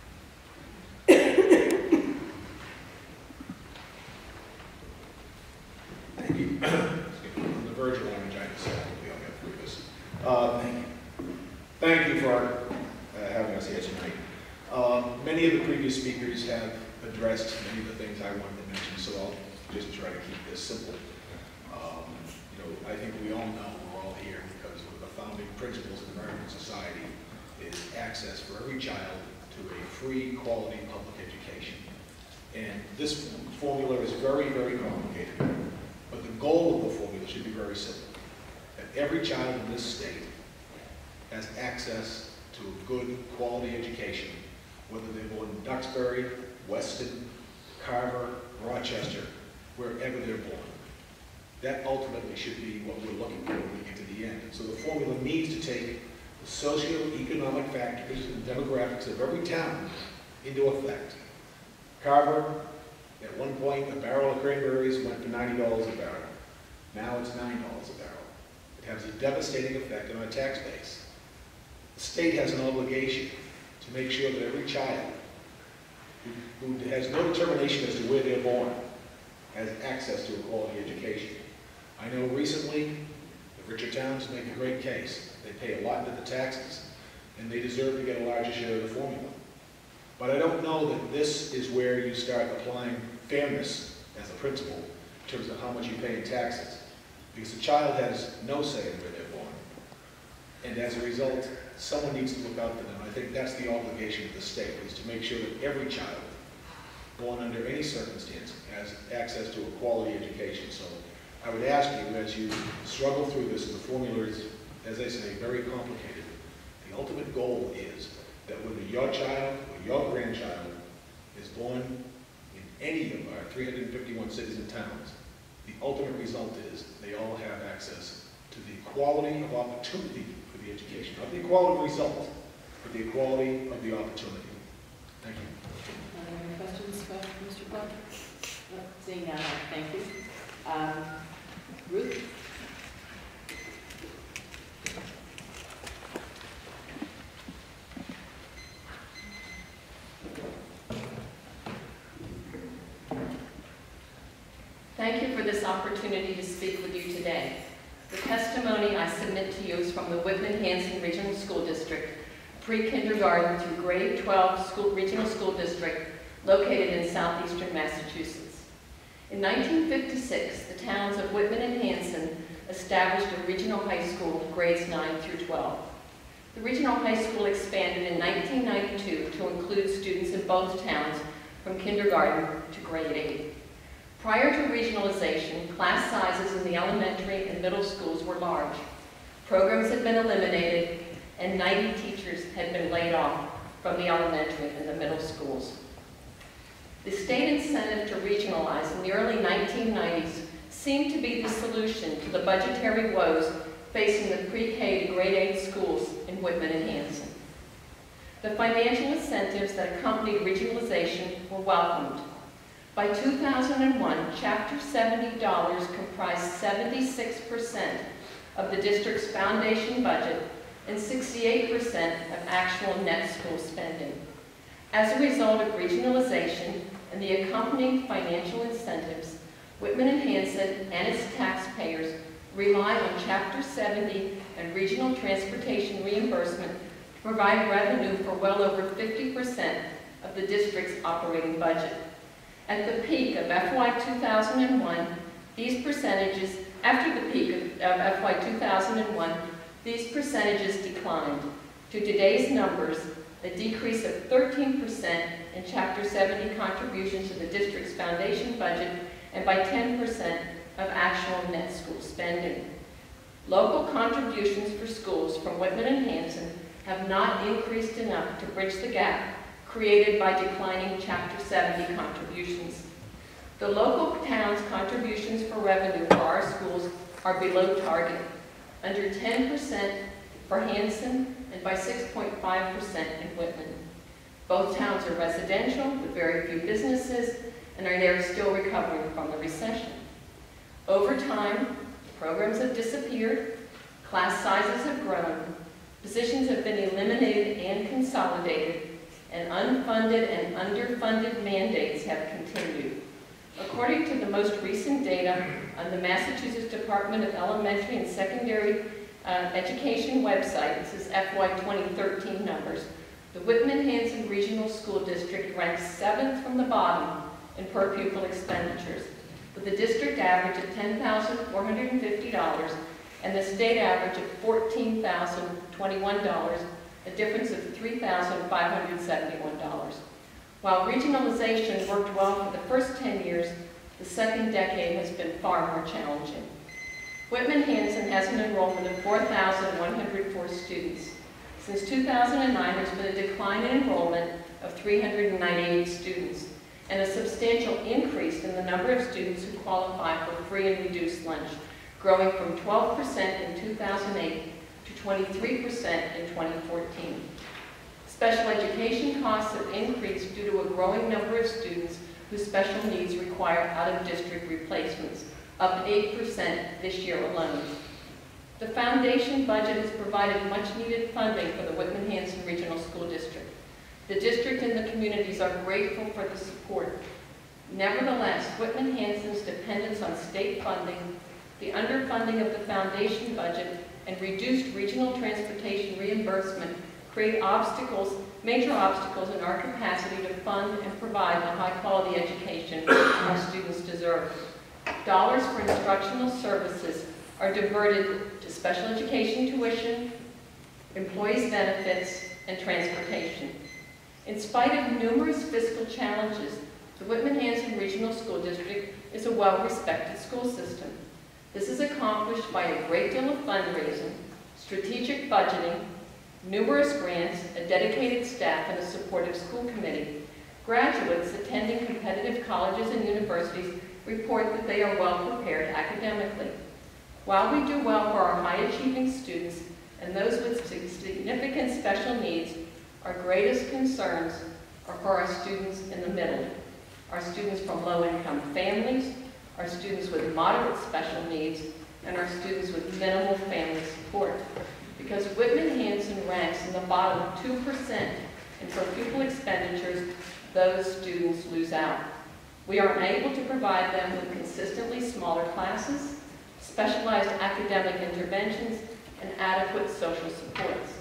Thank you. On the verge of language, I just hopefully I'll get through this. Uh, thank you. Thank you for uh, having us here tonight. Uh, many of the previous speakers have addressed many of the things I wanted to mention, so I'll just try to keep this simple. Um, you know, I think we all know we're all here because one of the founding principles of American society is access for every child to a free, quality public education. And this formula is very, very complicated. But the goal of the formula should be very simple. That every child in this state has access to a good, quality education, whether they're born in Duxbury, Weston, Carver, Rochester, wherever they're born. That ultimately should be what we're looking for when we get to the end. And so the formula needs to take the socio-economic factors and demographics of every town into effect. Carver, at one point, a barrel of cranberries went for ninety dollars a barrel. Now it's nine dollars a barrel. It has a devastating effect on our tax base. The state has an obligation to make sure that every child who, who has no determination as to where they're born, has access to a quality education. I know recently the richer towns make a great case. They pay a lot into the taxes, and they deserve to get a larger share of the formula. But I don't know that this is where you start applying fairness as a principle in terms of how much you pay in taxes. Because the child has no say in where they're born. And as a result, someone needs to look out for them. I think that's the obligation of the state, is to make sure that every child, born under any circumstance, has access to a quality education. So I would ask you, as you struggle through this, and the formula is, as I say, very complicated, the ultimate goal is that whether your child or your grandchild is born in any of our three hundred fifty-one cities and towns, the ultimate result is they all have access to the equality of opportunity for the education. Not the equality of result, but the equality of the opportunity. Thank you. Are there any questions for Mister Clark? No, seeing none, thank you. Um, Ruth? Thank you for this opportunity to speak with you today. The testimony I submit to you is from the Whitman-Hanson Regional School District, pre-kindergarten through grade twelve school, regional school district located in southeastern Massachusetts. In nineteen fifty-six, the towns of Whitman and Hanson established a regional high school, grades nine through twelve. The regional high school expanded in nineteen ninety-two to include students in both towns from kindergarten to grade eight. Prior to regionalization, class sizes in the elementary and middle schools were large. Programs had been eliminated, and ninety teachers had been laid off from the elementary and the middle schools. The state incentive to regionalize in the early nineteen nineties seemed to be the solution to the budgetary woes facing the pre-K to grade eight schools in Whitman and Hanson. The financial incentives that accompanied regionalization were welcomed. By two thousand one, Chapter seventy dollars comprised seventy-six percent of the district's foundation budget and sixty-eight percent of actual net school spending. As a result of regionalization and the accompanying financial incentives, Whitman and Hanson and its taxpayers rely on Chapter seventy and regional transportation reimbursement to provide revenue for well over fifty percent of the district's operating budget. At the peak of F Y two thousand one, these percentages, after the peak of, of F Y two thousand one, these percentages declined to today's numbers, a decrease of thirteen percent in Chapter seventy contribution to the district's foundation budget and by ten percent of actual net school spending. Local contributions for schools from Whitman and Hanson have not increased enough to bridge the gap created by declining Chapter seventy contributions. The local town's contributions for revenue for our schools are below target, under ten percent for Hanson and by six point five percent in Whitman. Both towns are residential with very few businesses and are there still recovering from the recession. Over time, programs have disappeared, class sizes have grown, positions have been eliminated and consolidated, and unfunded and underfunded mandates have continued. According to the most recent data on the Massachusetts Department of Elementary and Secondary uh, Education website, this is F Y twenty thirteen numbers, the Whitman-Hanson Regional School District ranks seventh from the bottom in per pupil expenditures, with a district average of ten thousand four hundred fifty dollars and the state average of fourteen thousand twenty-one dollars, a difference of three thousand five hundred seventy-one dollars. While regionalization worked well for the first ten years, the second decade has been far more challenging. Whitman-Hanson has an enrollment of four thousand one hundred four students. Since two thousand nine, there's been a decline in enrollment of three hundred ninety-eight students and a substantial increase in the number of students who qualify for free and reduced lunch, growing from twelve percent in two thousand eight to twenty-three percent in twenty fourteen. Special education costs have increased due to a growing number of students whose special needs require out-of-district replacements, up eight percent this year alone. The foundation budget has provided much-needed funding for the Whitman-Hanson Regional School District. The district district and the communities are grateful for the support. Nevertheless, Whitman-Hanson's dependence on state funding, the underfunding of the foundation budget, and reduced regional transportation reimbursement create obstacles, major obstacles in our capacity to fund and provide the high-quality education our students deserve. Dollars for instructional services are diverted to special education tuition, employees' benefits, and transportation. In spite of numerous fiscal challenges, the Whitman-Hanson Regional School District is a well-respected school system. This is accomplished by a great deal of fundraising, strategic budgeting, numerous grants, a dedicated staff, and a supportive school committee. Graduates attending competitive colleges and universities report that they are well prepared academically. While we do well for our high-achieving students and those with significant special needs, our greatest concerns are for our students in the middle, our students from low-income families, our students with moderate special needs, and our students with minimal family support. Because Whitman-Hanson ranks in the bottom two percent in per pupil expenditures, those students lose out. We are unable to provide them with consistently smaller classes, specialized academic interventions, and adequate social supports.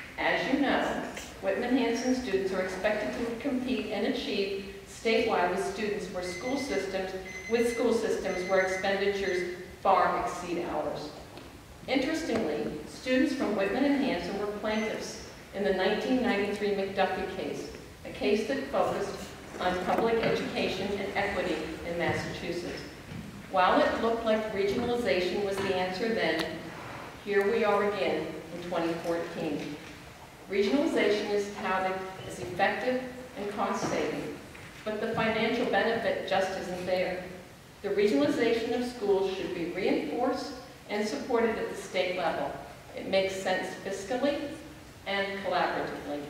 As you know, Whitman-Hanson students are expected to compete and achieve statewide with students where school systems, with school systems where expenditures far exceed ours. Interestingly, students from Whitman and Hanson were plaintiffs in the nineteen ninety-three McDuffie case, a case that focused on public education and equity in Massachusetts. While it looked like regionalization was the answer then, here we are again in twenty fourteen. Regionalization is touted as effective and cost-saving, but the financial benefit just isn't there. The regionalization of schools should be reinforced and supported at the state level. It makes sense fiscally and collaboratively.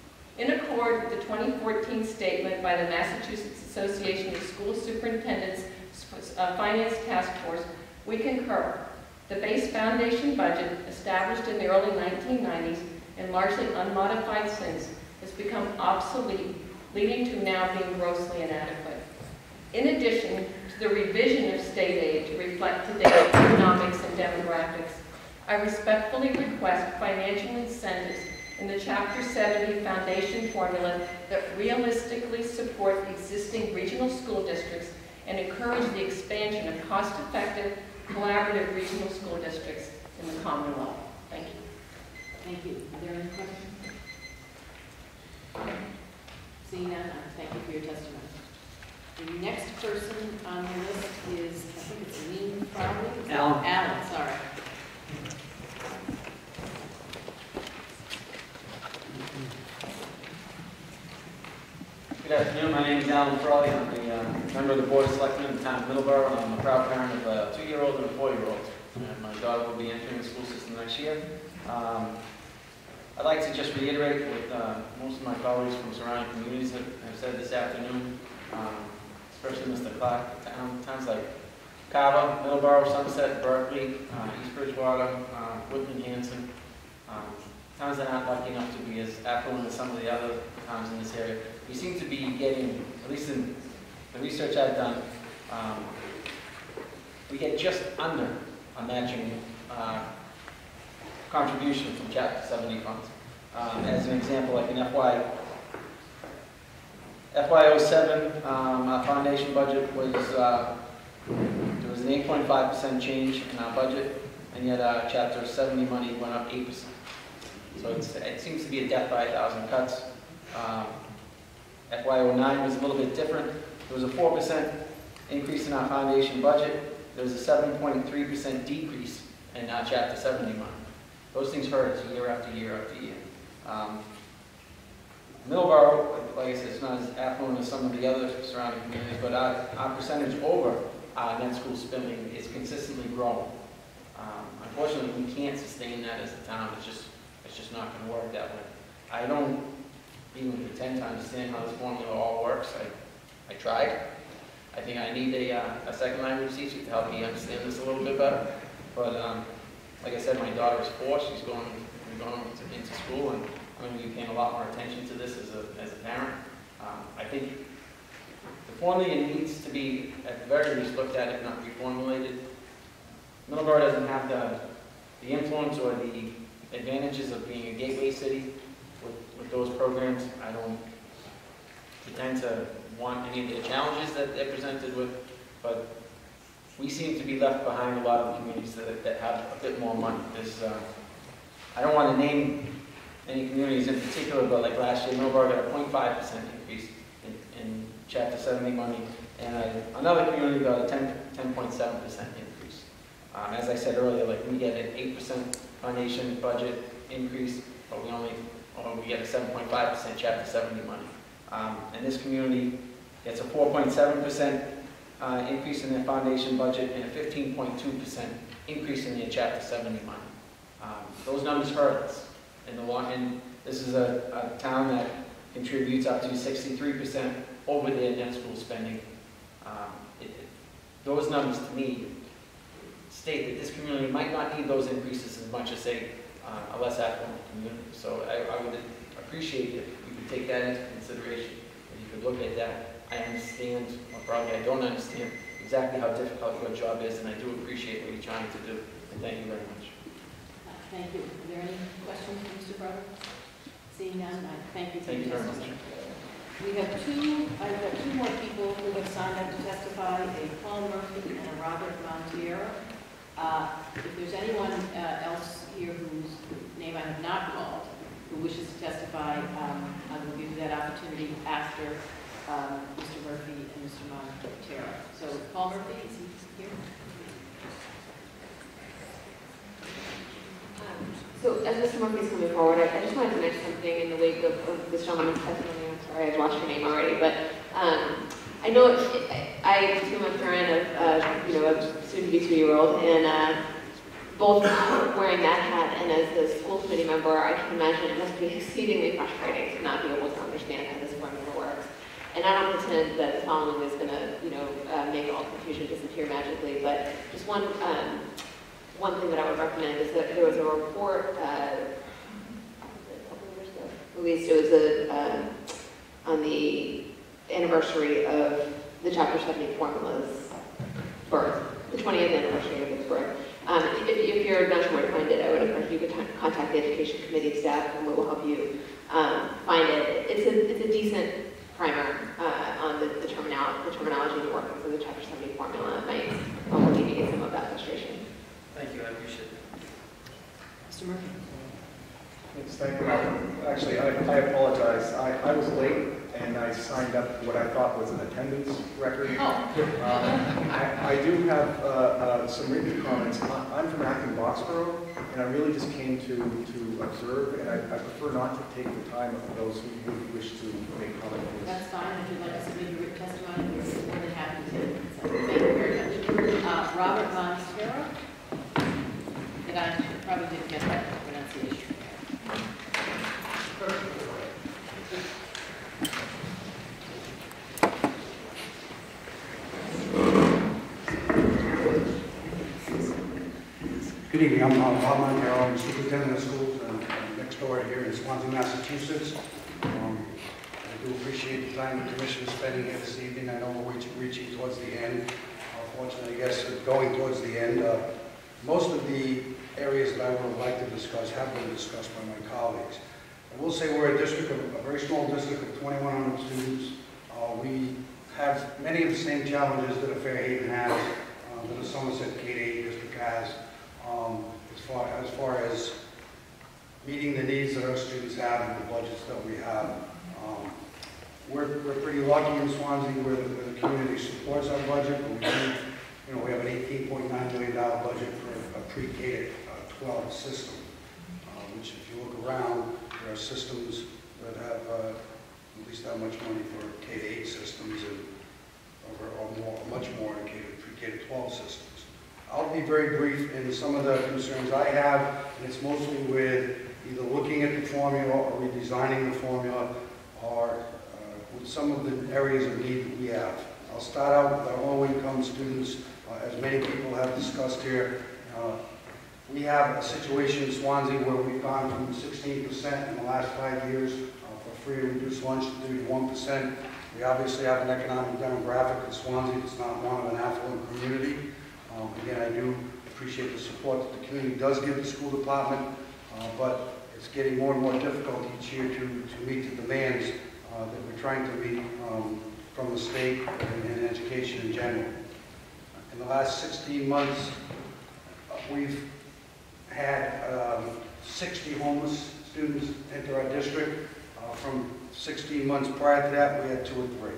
In accord with the twenty fourteen statement by the Massachusetts Association of School Superintendents uh, Finance Task Force, we concur. The base foundation budget, established in the early nineteen nineties and largely unmodified since, has become obsolete, leading to now being grossly inadequate. In addition to the revision of state aid to reflect today's economics and demographics, I respectfully request financial incentives in the Chapter seventy foundation formula that realistically support existing regional school districts and encourage the expansion of cost-effective, collaborative regional school districts in the Commonwealth. Thank you. Thank you. Are there any questions? Seeing none, I thank you for your testimony. The next person on the list is, I think it's Aline Farley. Alan. Alan, sorry. Good afternoon, my name is Alan Frawley. I'm a uh, member of the Board of Selectmen in the town of Middleborough, and I'm a proud parent of a two-year-old and a four-year-old. And my daughter will be entering the school system next year. Um, I'd like to just reiterate what uh, most of my colleagues from surrounding communities have, have said this afternoon, um, especially Mister Clark. Town, towns like Carver, Middleborough, Somerset, Berkley, uh, East Bridgewater, uh, Whitman-Hanson, um, towns that aren't lucky enough to be as affluent as some of the other towns in this area. We seem to be getting, at least in the research I've done, um, we get just under a matching uh, contribution from Chapter seventy funds. Um, as an example, like in F Y oh seven, um, our foundation budget was, uh, there was an eight point five percent change in our budget, and yet our Chapter seventy money went up eight percent. So it's, it seems to be a death by a thousand cuts. Um, F Y oh nine was a little bit different. There was a four percent increase in our foundation budget. There was a seven point three percent decrease in our Chapter seventy money. Those things hurt us year after year after year. Um, Middleborough, like I said, it's not as affluent as some of the other surrounding communities, but our, our percentage over our net school spending is consistently growing. Um, unfortunately, we can't sustain that as a town. It's just, it's just not going to work that way. I don't even pretend to understand how this formula all works. I, I tried. I think I need a, uh, a second language teacher to help me understand this a little bit better. But um, like I said, my daughter is four. She's going, going to, into school, and I'm going to be paying a lot more attention to this as a, as a parent. think the formula needs to be, at the very least, looked at, if not reformulated. Middleborough doesn't have the, the influence or the advantages of being a gateway city with, with those programs. I don't pretend to want any of the challenges that they're presented with, but we seem to be left behind a lot of the communities that, that have a bit more money. There's, uh, I don't want to name any communities in particular, but like last year, Middleborough got a zero point five percent increase in, in Chapter seventy money, and uh, another community got a ten point seven percent increase. Um, as I said earlier, like we get an eight percent foundation budget increase, but we only, or we get a seven point five percent Chapter seventy money. Um, and this community gets a four point seven percent uh, increase in their foundation budget and a fifteen point two percent increase in their Chapter seventy money. Um, those numbers hurt us in the long, and this is a, a town that contributes up to sixty-three percent over their net school spending. Um, it, it, those numbers to me state that this community might not need those increases as much as, say, uh, a less affluent community. So I, I would appreciate if you could take that into consideration, if you could look at that. I understand, or probably I don't understand exactly how difficult your job is, and I do appreciate what you're trying to do. And thank you very much. Uh, thank you. Are there any questions for Mister Brother? Seeing none, I thank you for Thank you your very much. testimony. We have two, I've got two more people who have signed up to testify, a Paul Murphy and a Robert Montiero. Uh, if there's anyone uh, else here whose name I have not called, who wishes to testify, um, I will give you that opportunity after um, Mister Murphy and Mister Montiero. So Paul Murphy, is he here? So as Mister Murphy is coming forward, I, I just wanted to mention something in the wake of, of this gentleman's testimony. I'm sorry, I've lost your name already, but um, I know it, it, I too am a parent of, uh, you know, a soon-to-be two-year-old, and uh, both wearing that hat and as the school committee member, I can imagine it must be exceedingly frustrating to not be able to understand how this formula works. And I don't pretend that the following is going to, you know, uh, make all confusion disappear magically, but just one. Um, One thing that I would recommend is that there was a report uh, released. It was a, uh, on the anniversary of the Chapter seventy formula's birth, the twentieth anniversary of its birth. Um, if, if you're not sure where to find it, I would encourage you to contact the Education Committee staff, and we will help you um, find it. It's a, it's a decent primer uh, on the, the, terminal, the terminology and workings of the Chapter seventy formula. It might alleviate some of that frustration. Thank you, I appreciate it. Mister Murphy. Yes, thank you. Actually, I, I apologize. I, I was late and I signed up for what I thought was an attendance record. Oh. Um, I, I do have uh, uh, some written comments. I, I'm from Acton, Boxborough, and I really just came to, to observe, and I, I prefer not to take the time of those who would wish to make comment. That's fine. If you'd like to submit your written testimony, we're more than happy to. So thank you very much. Uh, Robert Montiero. And I probably didn't get that pronunciation. Good evening, I'm uh, Bob Montero, I'm superintendent of schools uh, next door here in Swansea, Massachusetts. Um, I do appreciate the time the commission is spending here this evening. I know we're reaching, reaching towards the end. Unfortunately, I guess going towards the end. Uh, most of the areas that I would like to discuss have been discussed by my colleagues. I will say we're a district, of, a very small district of twenty-one hundred students. Uh, we have many of the same challenges that a Fairhaven has, uh, that a Somerset K eight district has, um, as far as far as meeting the needs that our students have and the budgets that we have. Um, we're, we're pretty lucky in Swansea where the, where the community supports our budget. But we do, you know, we have an eighteen point nine million dollar budget for a pre-K twelve system, uh, which if you look around, there are systems that have uh, at least that much money for K eight systems and over, or more, much more in pre-K twelve systems. I'll be very brief in some of the concerns I have, and it's mostly with either looking at the formula or redesigning the formula, or uh, with some of the areas of need that we have. I'll start out with our low-income students, uh, as many people have discussed here. Uh, we have a situation in Swansea where we've gone from sixteen percent in the last five years uh, for free and reduced lunch to thirty-one percent. We obviously have an economic demographic in Swansea that's not one of an affluent community. Um, again, I do appreciate the support that the community does give the school department, uh, but it's getting more and more difficult each year to, to meet the demands uh, that we're trying to meet um, from the state and, and education in general. In the last sixteen months, uh, we've had um, sixty homeless students enter our district. Uh, from sixteen months prior to that, we had two or three.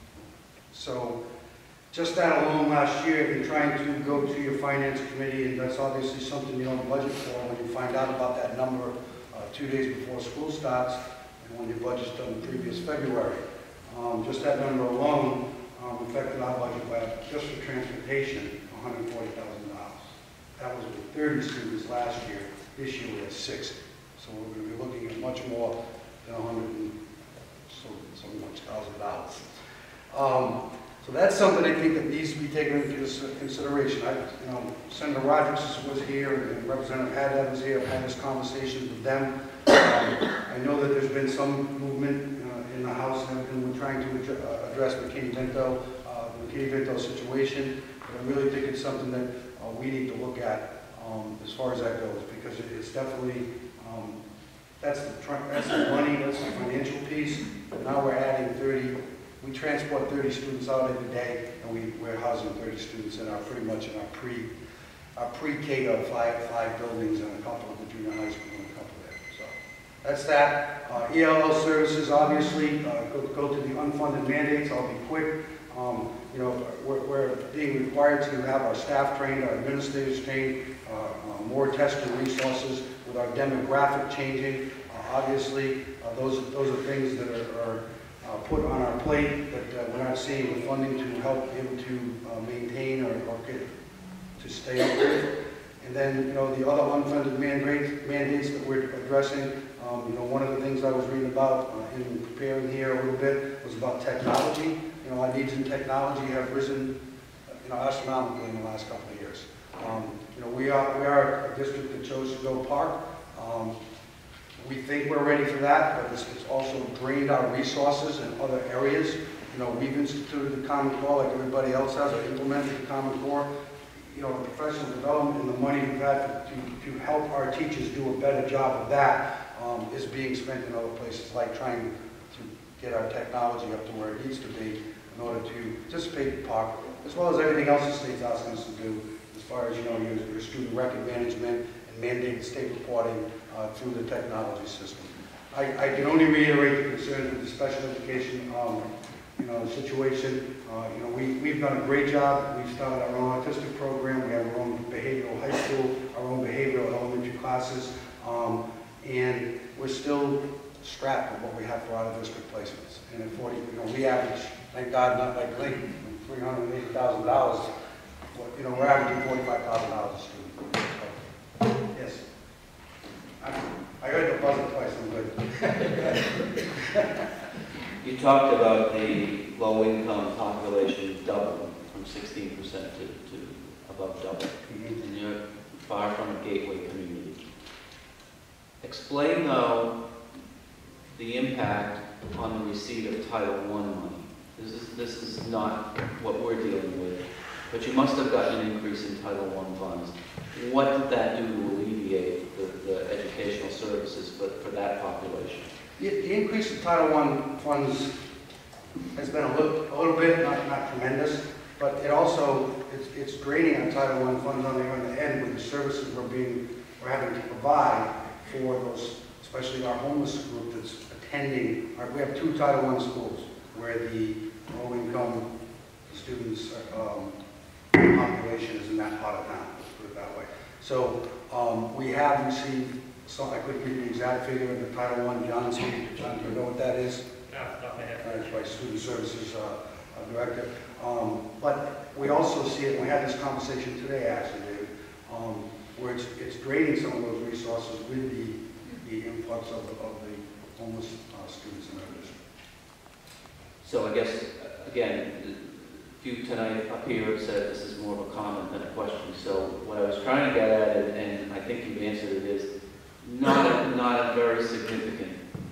So just that alone last year, in trying to go to your finance committee, and that's obviously something you don't budget for when you find out about that number uh, two days before school starts, and when your budget's done the previous February. Um, just that number alone um, affected our budget by, just for transportation, one hundred forty thousand dollars. That was with thirty students last year. This year we had sixty. So we're going to be looking at much more than one hundred and so, so much thousand dollars. Um, so that's something I think that needs to be taken into consideration. I, you know, Senator Rogers was here and Representative Haddad was here. I've had this conversation with them. Um, I know that there's been some movement uh, in the House and everything. We're trying to ad uh, address McKinney-Vento, uh, the McKinney-Vento situation, but I really think it's something that uh, we need to look at um, as far as that goes, because it, it's definitely um, that's the that's the money, that's the financial piece. But now we're adding thirty. We transport thirty students out every day, and we, we're housing thirty students in our pretty much in our pre our pre-K to five five buildings and a couple of the junior high school and a couple there. So that's that. Uh, E L L services, obviously, uh, go, go to the unfunded mandates. I'll be quick. Um, you know, we're, we're being required to have our staff trained, our administrators trained, uh, uh, more testing resources with our demographic changing. Uh, obviously, uh, those those are things that are. are Uh, put on our plate, but uh, we're not seeing the funding to help him to uh, maintain or, or get to stay up with. And then, you know, the other unfunded mandates, mandates that we're addressing, um, you know, one of the things I was reading about uh, in preparing here a little bit was about technology. You know, our needs in technology have risen, you know, astronomically in the last couple of years. Um, you know, we are, we are a district that chose to go park. Um, We think we're ready for that, but it's, it's also drained our resources in other areas. You know, we've instituted the Common Core like everybody else has, or implemented the Common Core. You know, the professional development and the money we've had to, to help our teachers do a better job of that um, is being spent in other places, like trying to get our technology up to where it needs to be in order to participate in park, as well as everything else the state's asking us to do, as far as, you know, your, your student record management and mandated state reporting Uh, through the technology system. I, I can only reiterate the concerns with the special education um, you know, situation. Uh, you know, we, we've done a great job. We've started our own autistic program. We have our own behavioral high school, our own behavioral elementary classes, um, and we're still strapped with what we have for out-of-district placements. And at forty, you know, we average, thank God, not like Clayton, three hundred eighty thousand dollars. You know, we're averaging forty-five thousand dollars a student. So, yes. I heard the buzzer twice, I'm good. You talked about the low-income population doubling from sixteen percent to, to above double. Mm-hmm. And you're far from a gateway community. Explain, though, the impact on the receipt of Title one money. This is, this is not what we're dealing with, but you must have gotten an increase in Title one funds. What did that do to alleviate the, the educational services for, for that population? The, the increase in Title one funds has been a little, a little bit, not, not tremendous, but it also, it's, it's draining our Title one funds on the, on the end with the services we're being, we're having to provide for those, especially our homeless group that's attending. Our, we have two Title one schools where the low-income students um, population is in that part of town, let's put it that way. So um, we have received, some, I couldn't give you the exact figure of the Title one, John, John, do you know what that is? No, not my head. That's right, Student Services uh, uh, Director. Um, but we also see it, and we had this conversation today actually, David, um, where it's, it's draining some of those resources with the, the influx of, of the homeless uh, students in our district. So I guess, again, you tonight up here said this is more of a comment than a question. So what I was trying to get at, and, and I think you've answered it, is not a, not a very significant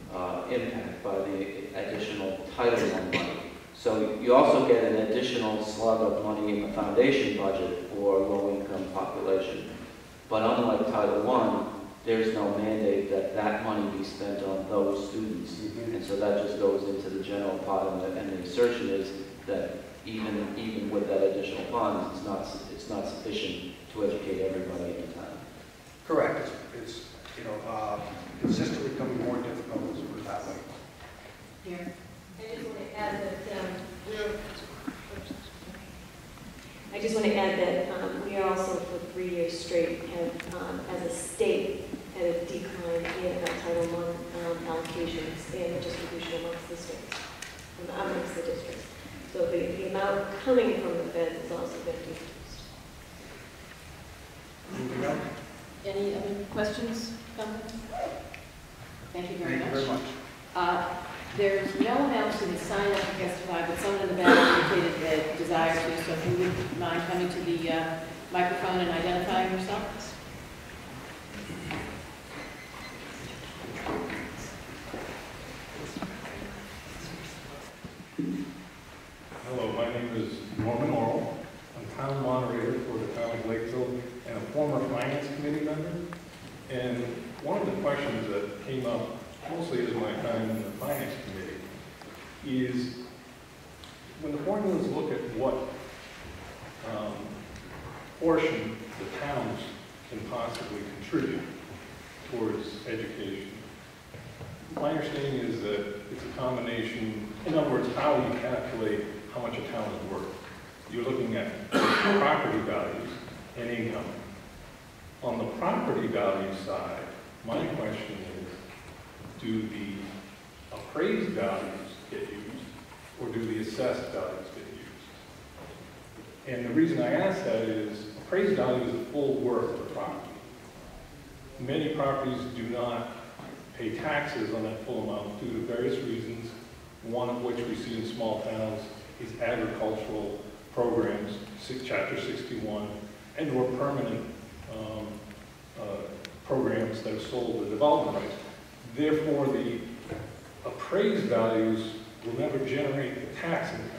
uh, impact by the additional Title one money. So you also get an additional slug of money in the foundation budget for low-income population. But unlike Title one, there's no mandate that that money be spent on those students. Mm-hmm. And so that just goes into the general pot, and the, and the assertion is that even, even with that additional funds, it's not, it's not sufficient to educate everybody in the town. Correct. It's, it's you know, uh, consistently becoming more difficult as it was that way. Here. I just want to add that, um, I just want to add that um, we are also for three years straight have, um, as a state, had a decline in our Title one um, allocations and the distribution amongst the states, amongst the districts. So the, the amount coming from the feds is also been decreased. Moving on. Any other questions, comments? Thank you very Thank much. you very much. Uh, There's no one else who has signed up to testify, but someone in the back indicated a desire to, so if you would mind coming to the uh, microphone and identifying yourself. Hello, my name is Norman Orwell. I'm town moderator for the town of Lakeville and a former finance committee member. And one of the questions that came up mostly as my time in the finance committee is when the formulas look at what um, portion the towns can possibly contribute towards education, my understanding is that it's a combination, in other words, how you calculate how much a town is worth. You're looking at property values and income. On the property value side, my question is, do the appraised values get used, or do the assessed values get used? And the reason I ask that is, appraised value is the full worth of the property. Many properties do not pay taxes on that full amount due to various reasons, one of which we see in small towns is agricultural programs, Chapter sixty-one, and or permanent um, uh, programs that are sold the development rights. Therefore, the appraised values will never generate the tax income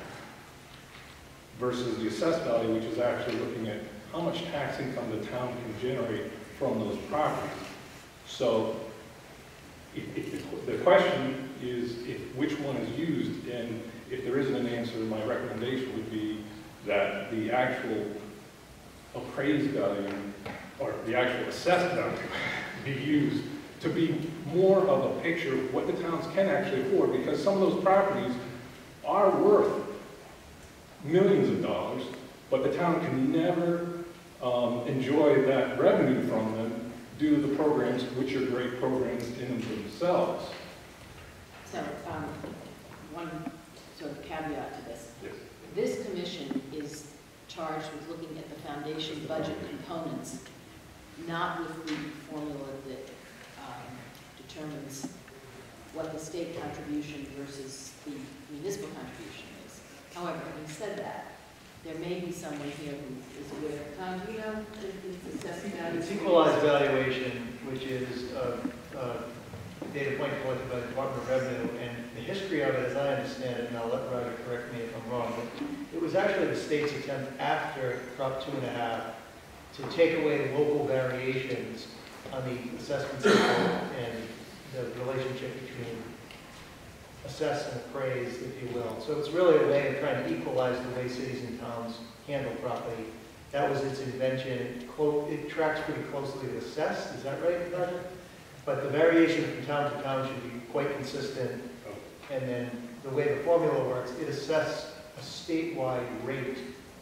versus the assessed value, which is actually looking at how much tax income the town can generate from those properties. So if, if the question is if which one is used, and if there isn't an answer, my recommendation would be that the actual appraised value or the actual assessed value be used to be more of a picture of what the towns can actually afford, because some of those properties are worth millions of dollars, but the town can never um, enjoy that revenue from them due to the programs, which are great programs in and of themselves. So, um, one sort of caveat to this. Yes. This commission is charged with looking at the foundation budget components, not with the formula that um, determines what the state contribution versus the municipal contribution is. However, having said that, there may be someone here who is aware. Tom, do you know the assessment value? It's equalized valuation, which is a, a data point collected by the Department of Revenue, and the history of it, as I understand it, and I'll let Roger correct me if I'm wrong, but it was actually the state's attempt after Prop two and a half to take away local variations on the assessment cycle and the relationship between assess and appraise, if you will. So it's really a way of trying to equalize the way cities and towns handle property. That was its invention. It tracks pretty closely with assessed, is that right, Roger? But the variation from town to town should be quite consistent. And then the way the formula works, it assesses a statewide rate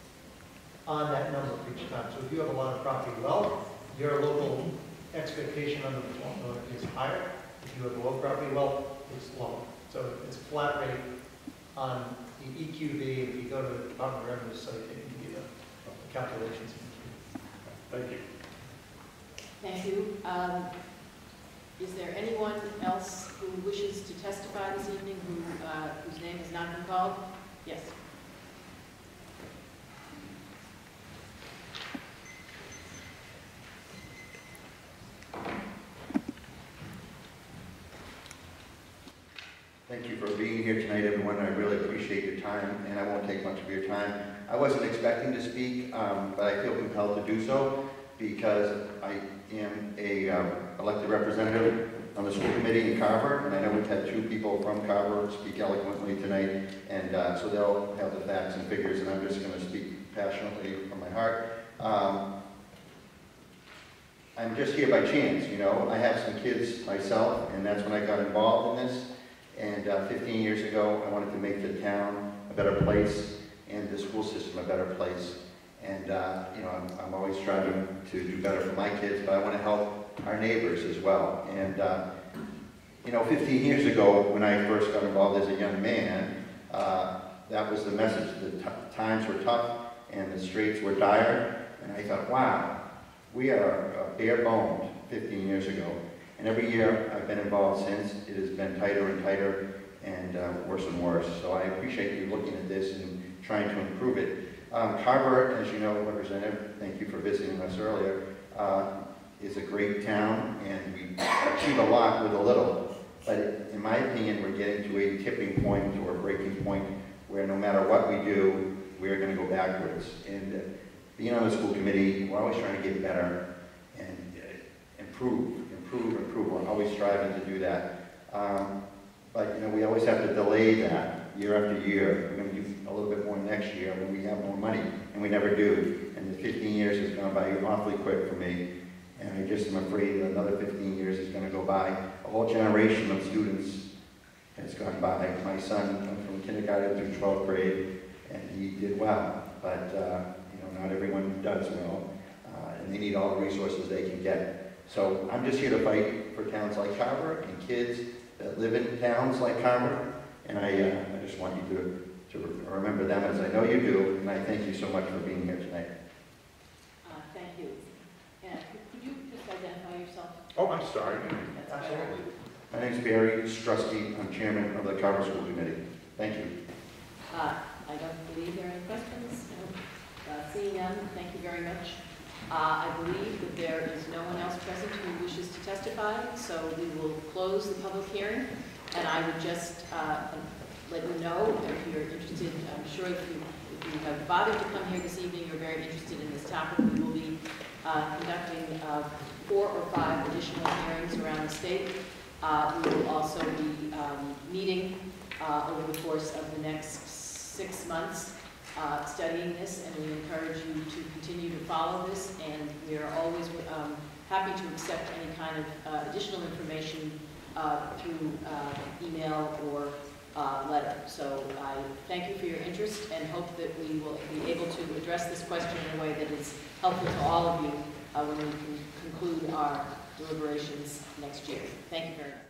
on that number for each time. So if you have a lot of property wealth, your local expectation under the formula is higher. If you have low property wealth, it's lower. So it's a flat rate on the E Q V. If you go to the Department of Revenue site, they can give you the calculations. Thank you. Thank you. Um, is there anyone else who wishes to testify this evening who, uh, whose name has not been called? Yes. Thank you for being here tonight, everyone. I really appreciate your time, and I won't take much of your time. I wasn't expecting to speak, um, but I feel compelled to do so because I am a um, elected representative on the school committee in Carver, and I know we've had two people from Carver speak eloquently tonight, and uh, so they'll have the facts and figures, and I'm just going to speak passionately from my heart. Um, I'm just here by chance, you know. I have some kids myself, and that's when I got involved in this. And uh, fifteen years ago, I wanted to make the town a better place and the school system a better place. And, uh, you know, I'm, I'm always striving to do better for my kids, but I want to help our neighbors as well. And, uh, you know, fifteen years ago, when I first got involved as a young man, uh, that was the message. The t times were tough and the straits were dire. And I thought, wow, we are uh, bare-boned fifteen years ago. And every year I've been involved since, it has been tighter and tighter and uh, worse and worse. So I appreciate you looking at this and trying to improve it. Um, Carver, as you know, Representative, thank you for visiting us earlier, uh, is a great town, and we achieve a lot with a little. But in my opinion, we're getting to a tipping point or a breaking point where no matter what we do, we're going to go backwards. And uh, being on the school committee, we're always trying to get better and uh, improve, improve, improve. We're always striving to do that. Um, but, you know, we always have to delay that year after year. We're going to do a little bit more next year when we have more money, and we never do. And the fifteen years has gone by awfully quick for me, and I just am afraid that another fifteen years is going to go by. A whole generation of students has gone by. My son went from kindergarten through twelfth grade, and he did well, but uh, you know, not everyone does well, uh, and they need all the resources they can get. So I'm just here to fight for towns like Carver and kids that live in towns like Carver, and I, uh, I just want you to, to remember them, as I know you do, and I thank you so much for being here tonight. Uh, thank you. And could you just identify yourself? Oh, I'm sorry. That's Absolutely. My name is Barry Strusky. I'm chairman of the Carver School Committee. Thank you. Uh, I don't believe there are any questions. No. Uh, seeing none, thank you very much. Uh, I believe that there is no one else present who wishes to testify, so we will close the public hearing. And I would just uh, let you know, if you're interested, I'm sure if you, if you have bothered to come here this evening, you're very interested in this topic. We will be uh, conducting uh, four or five additional hearings around the state. Uh, we will also be um, meeting uh, over the course of the next six months uh, studying this, and we encourage you to continue to follow this, and we are always um, happy to accept any kind of uh, additional information uh, through uh, email or uh, letter. So I thank you for your interest and hope that we will be able to address this question in a way that is helpful to all of you uh, when we can conclude our deliberations next year. Thank you very much.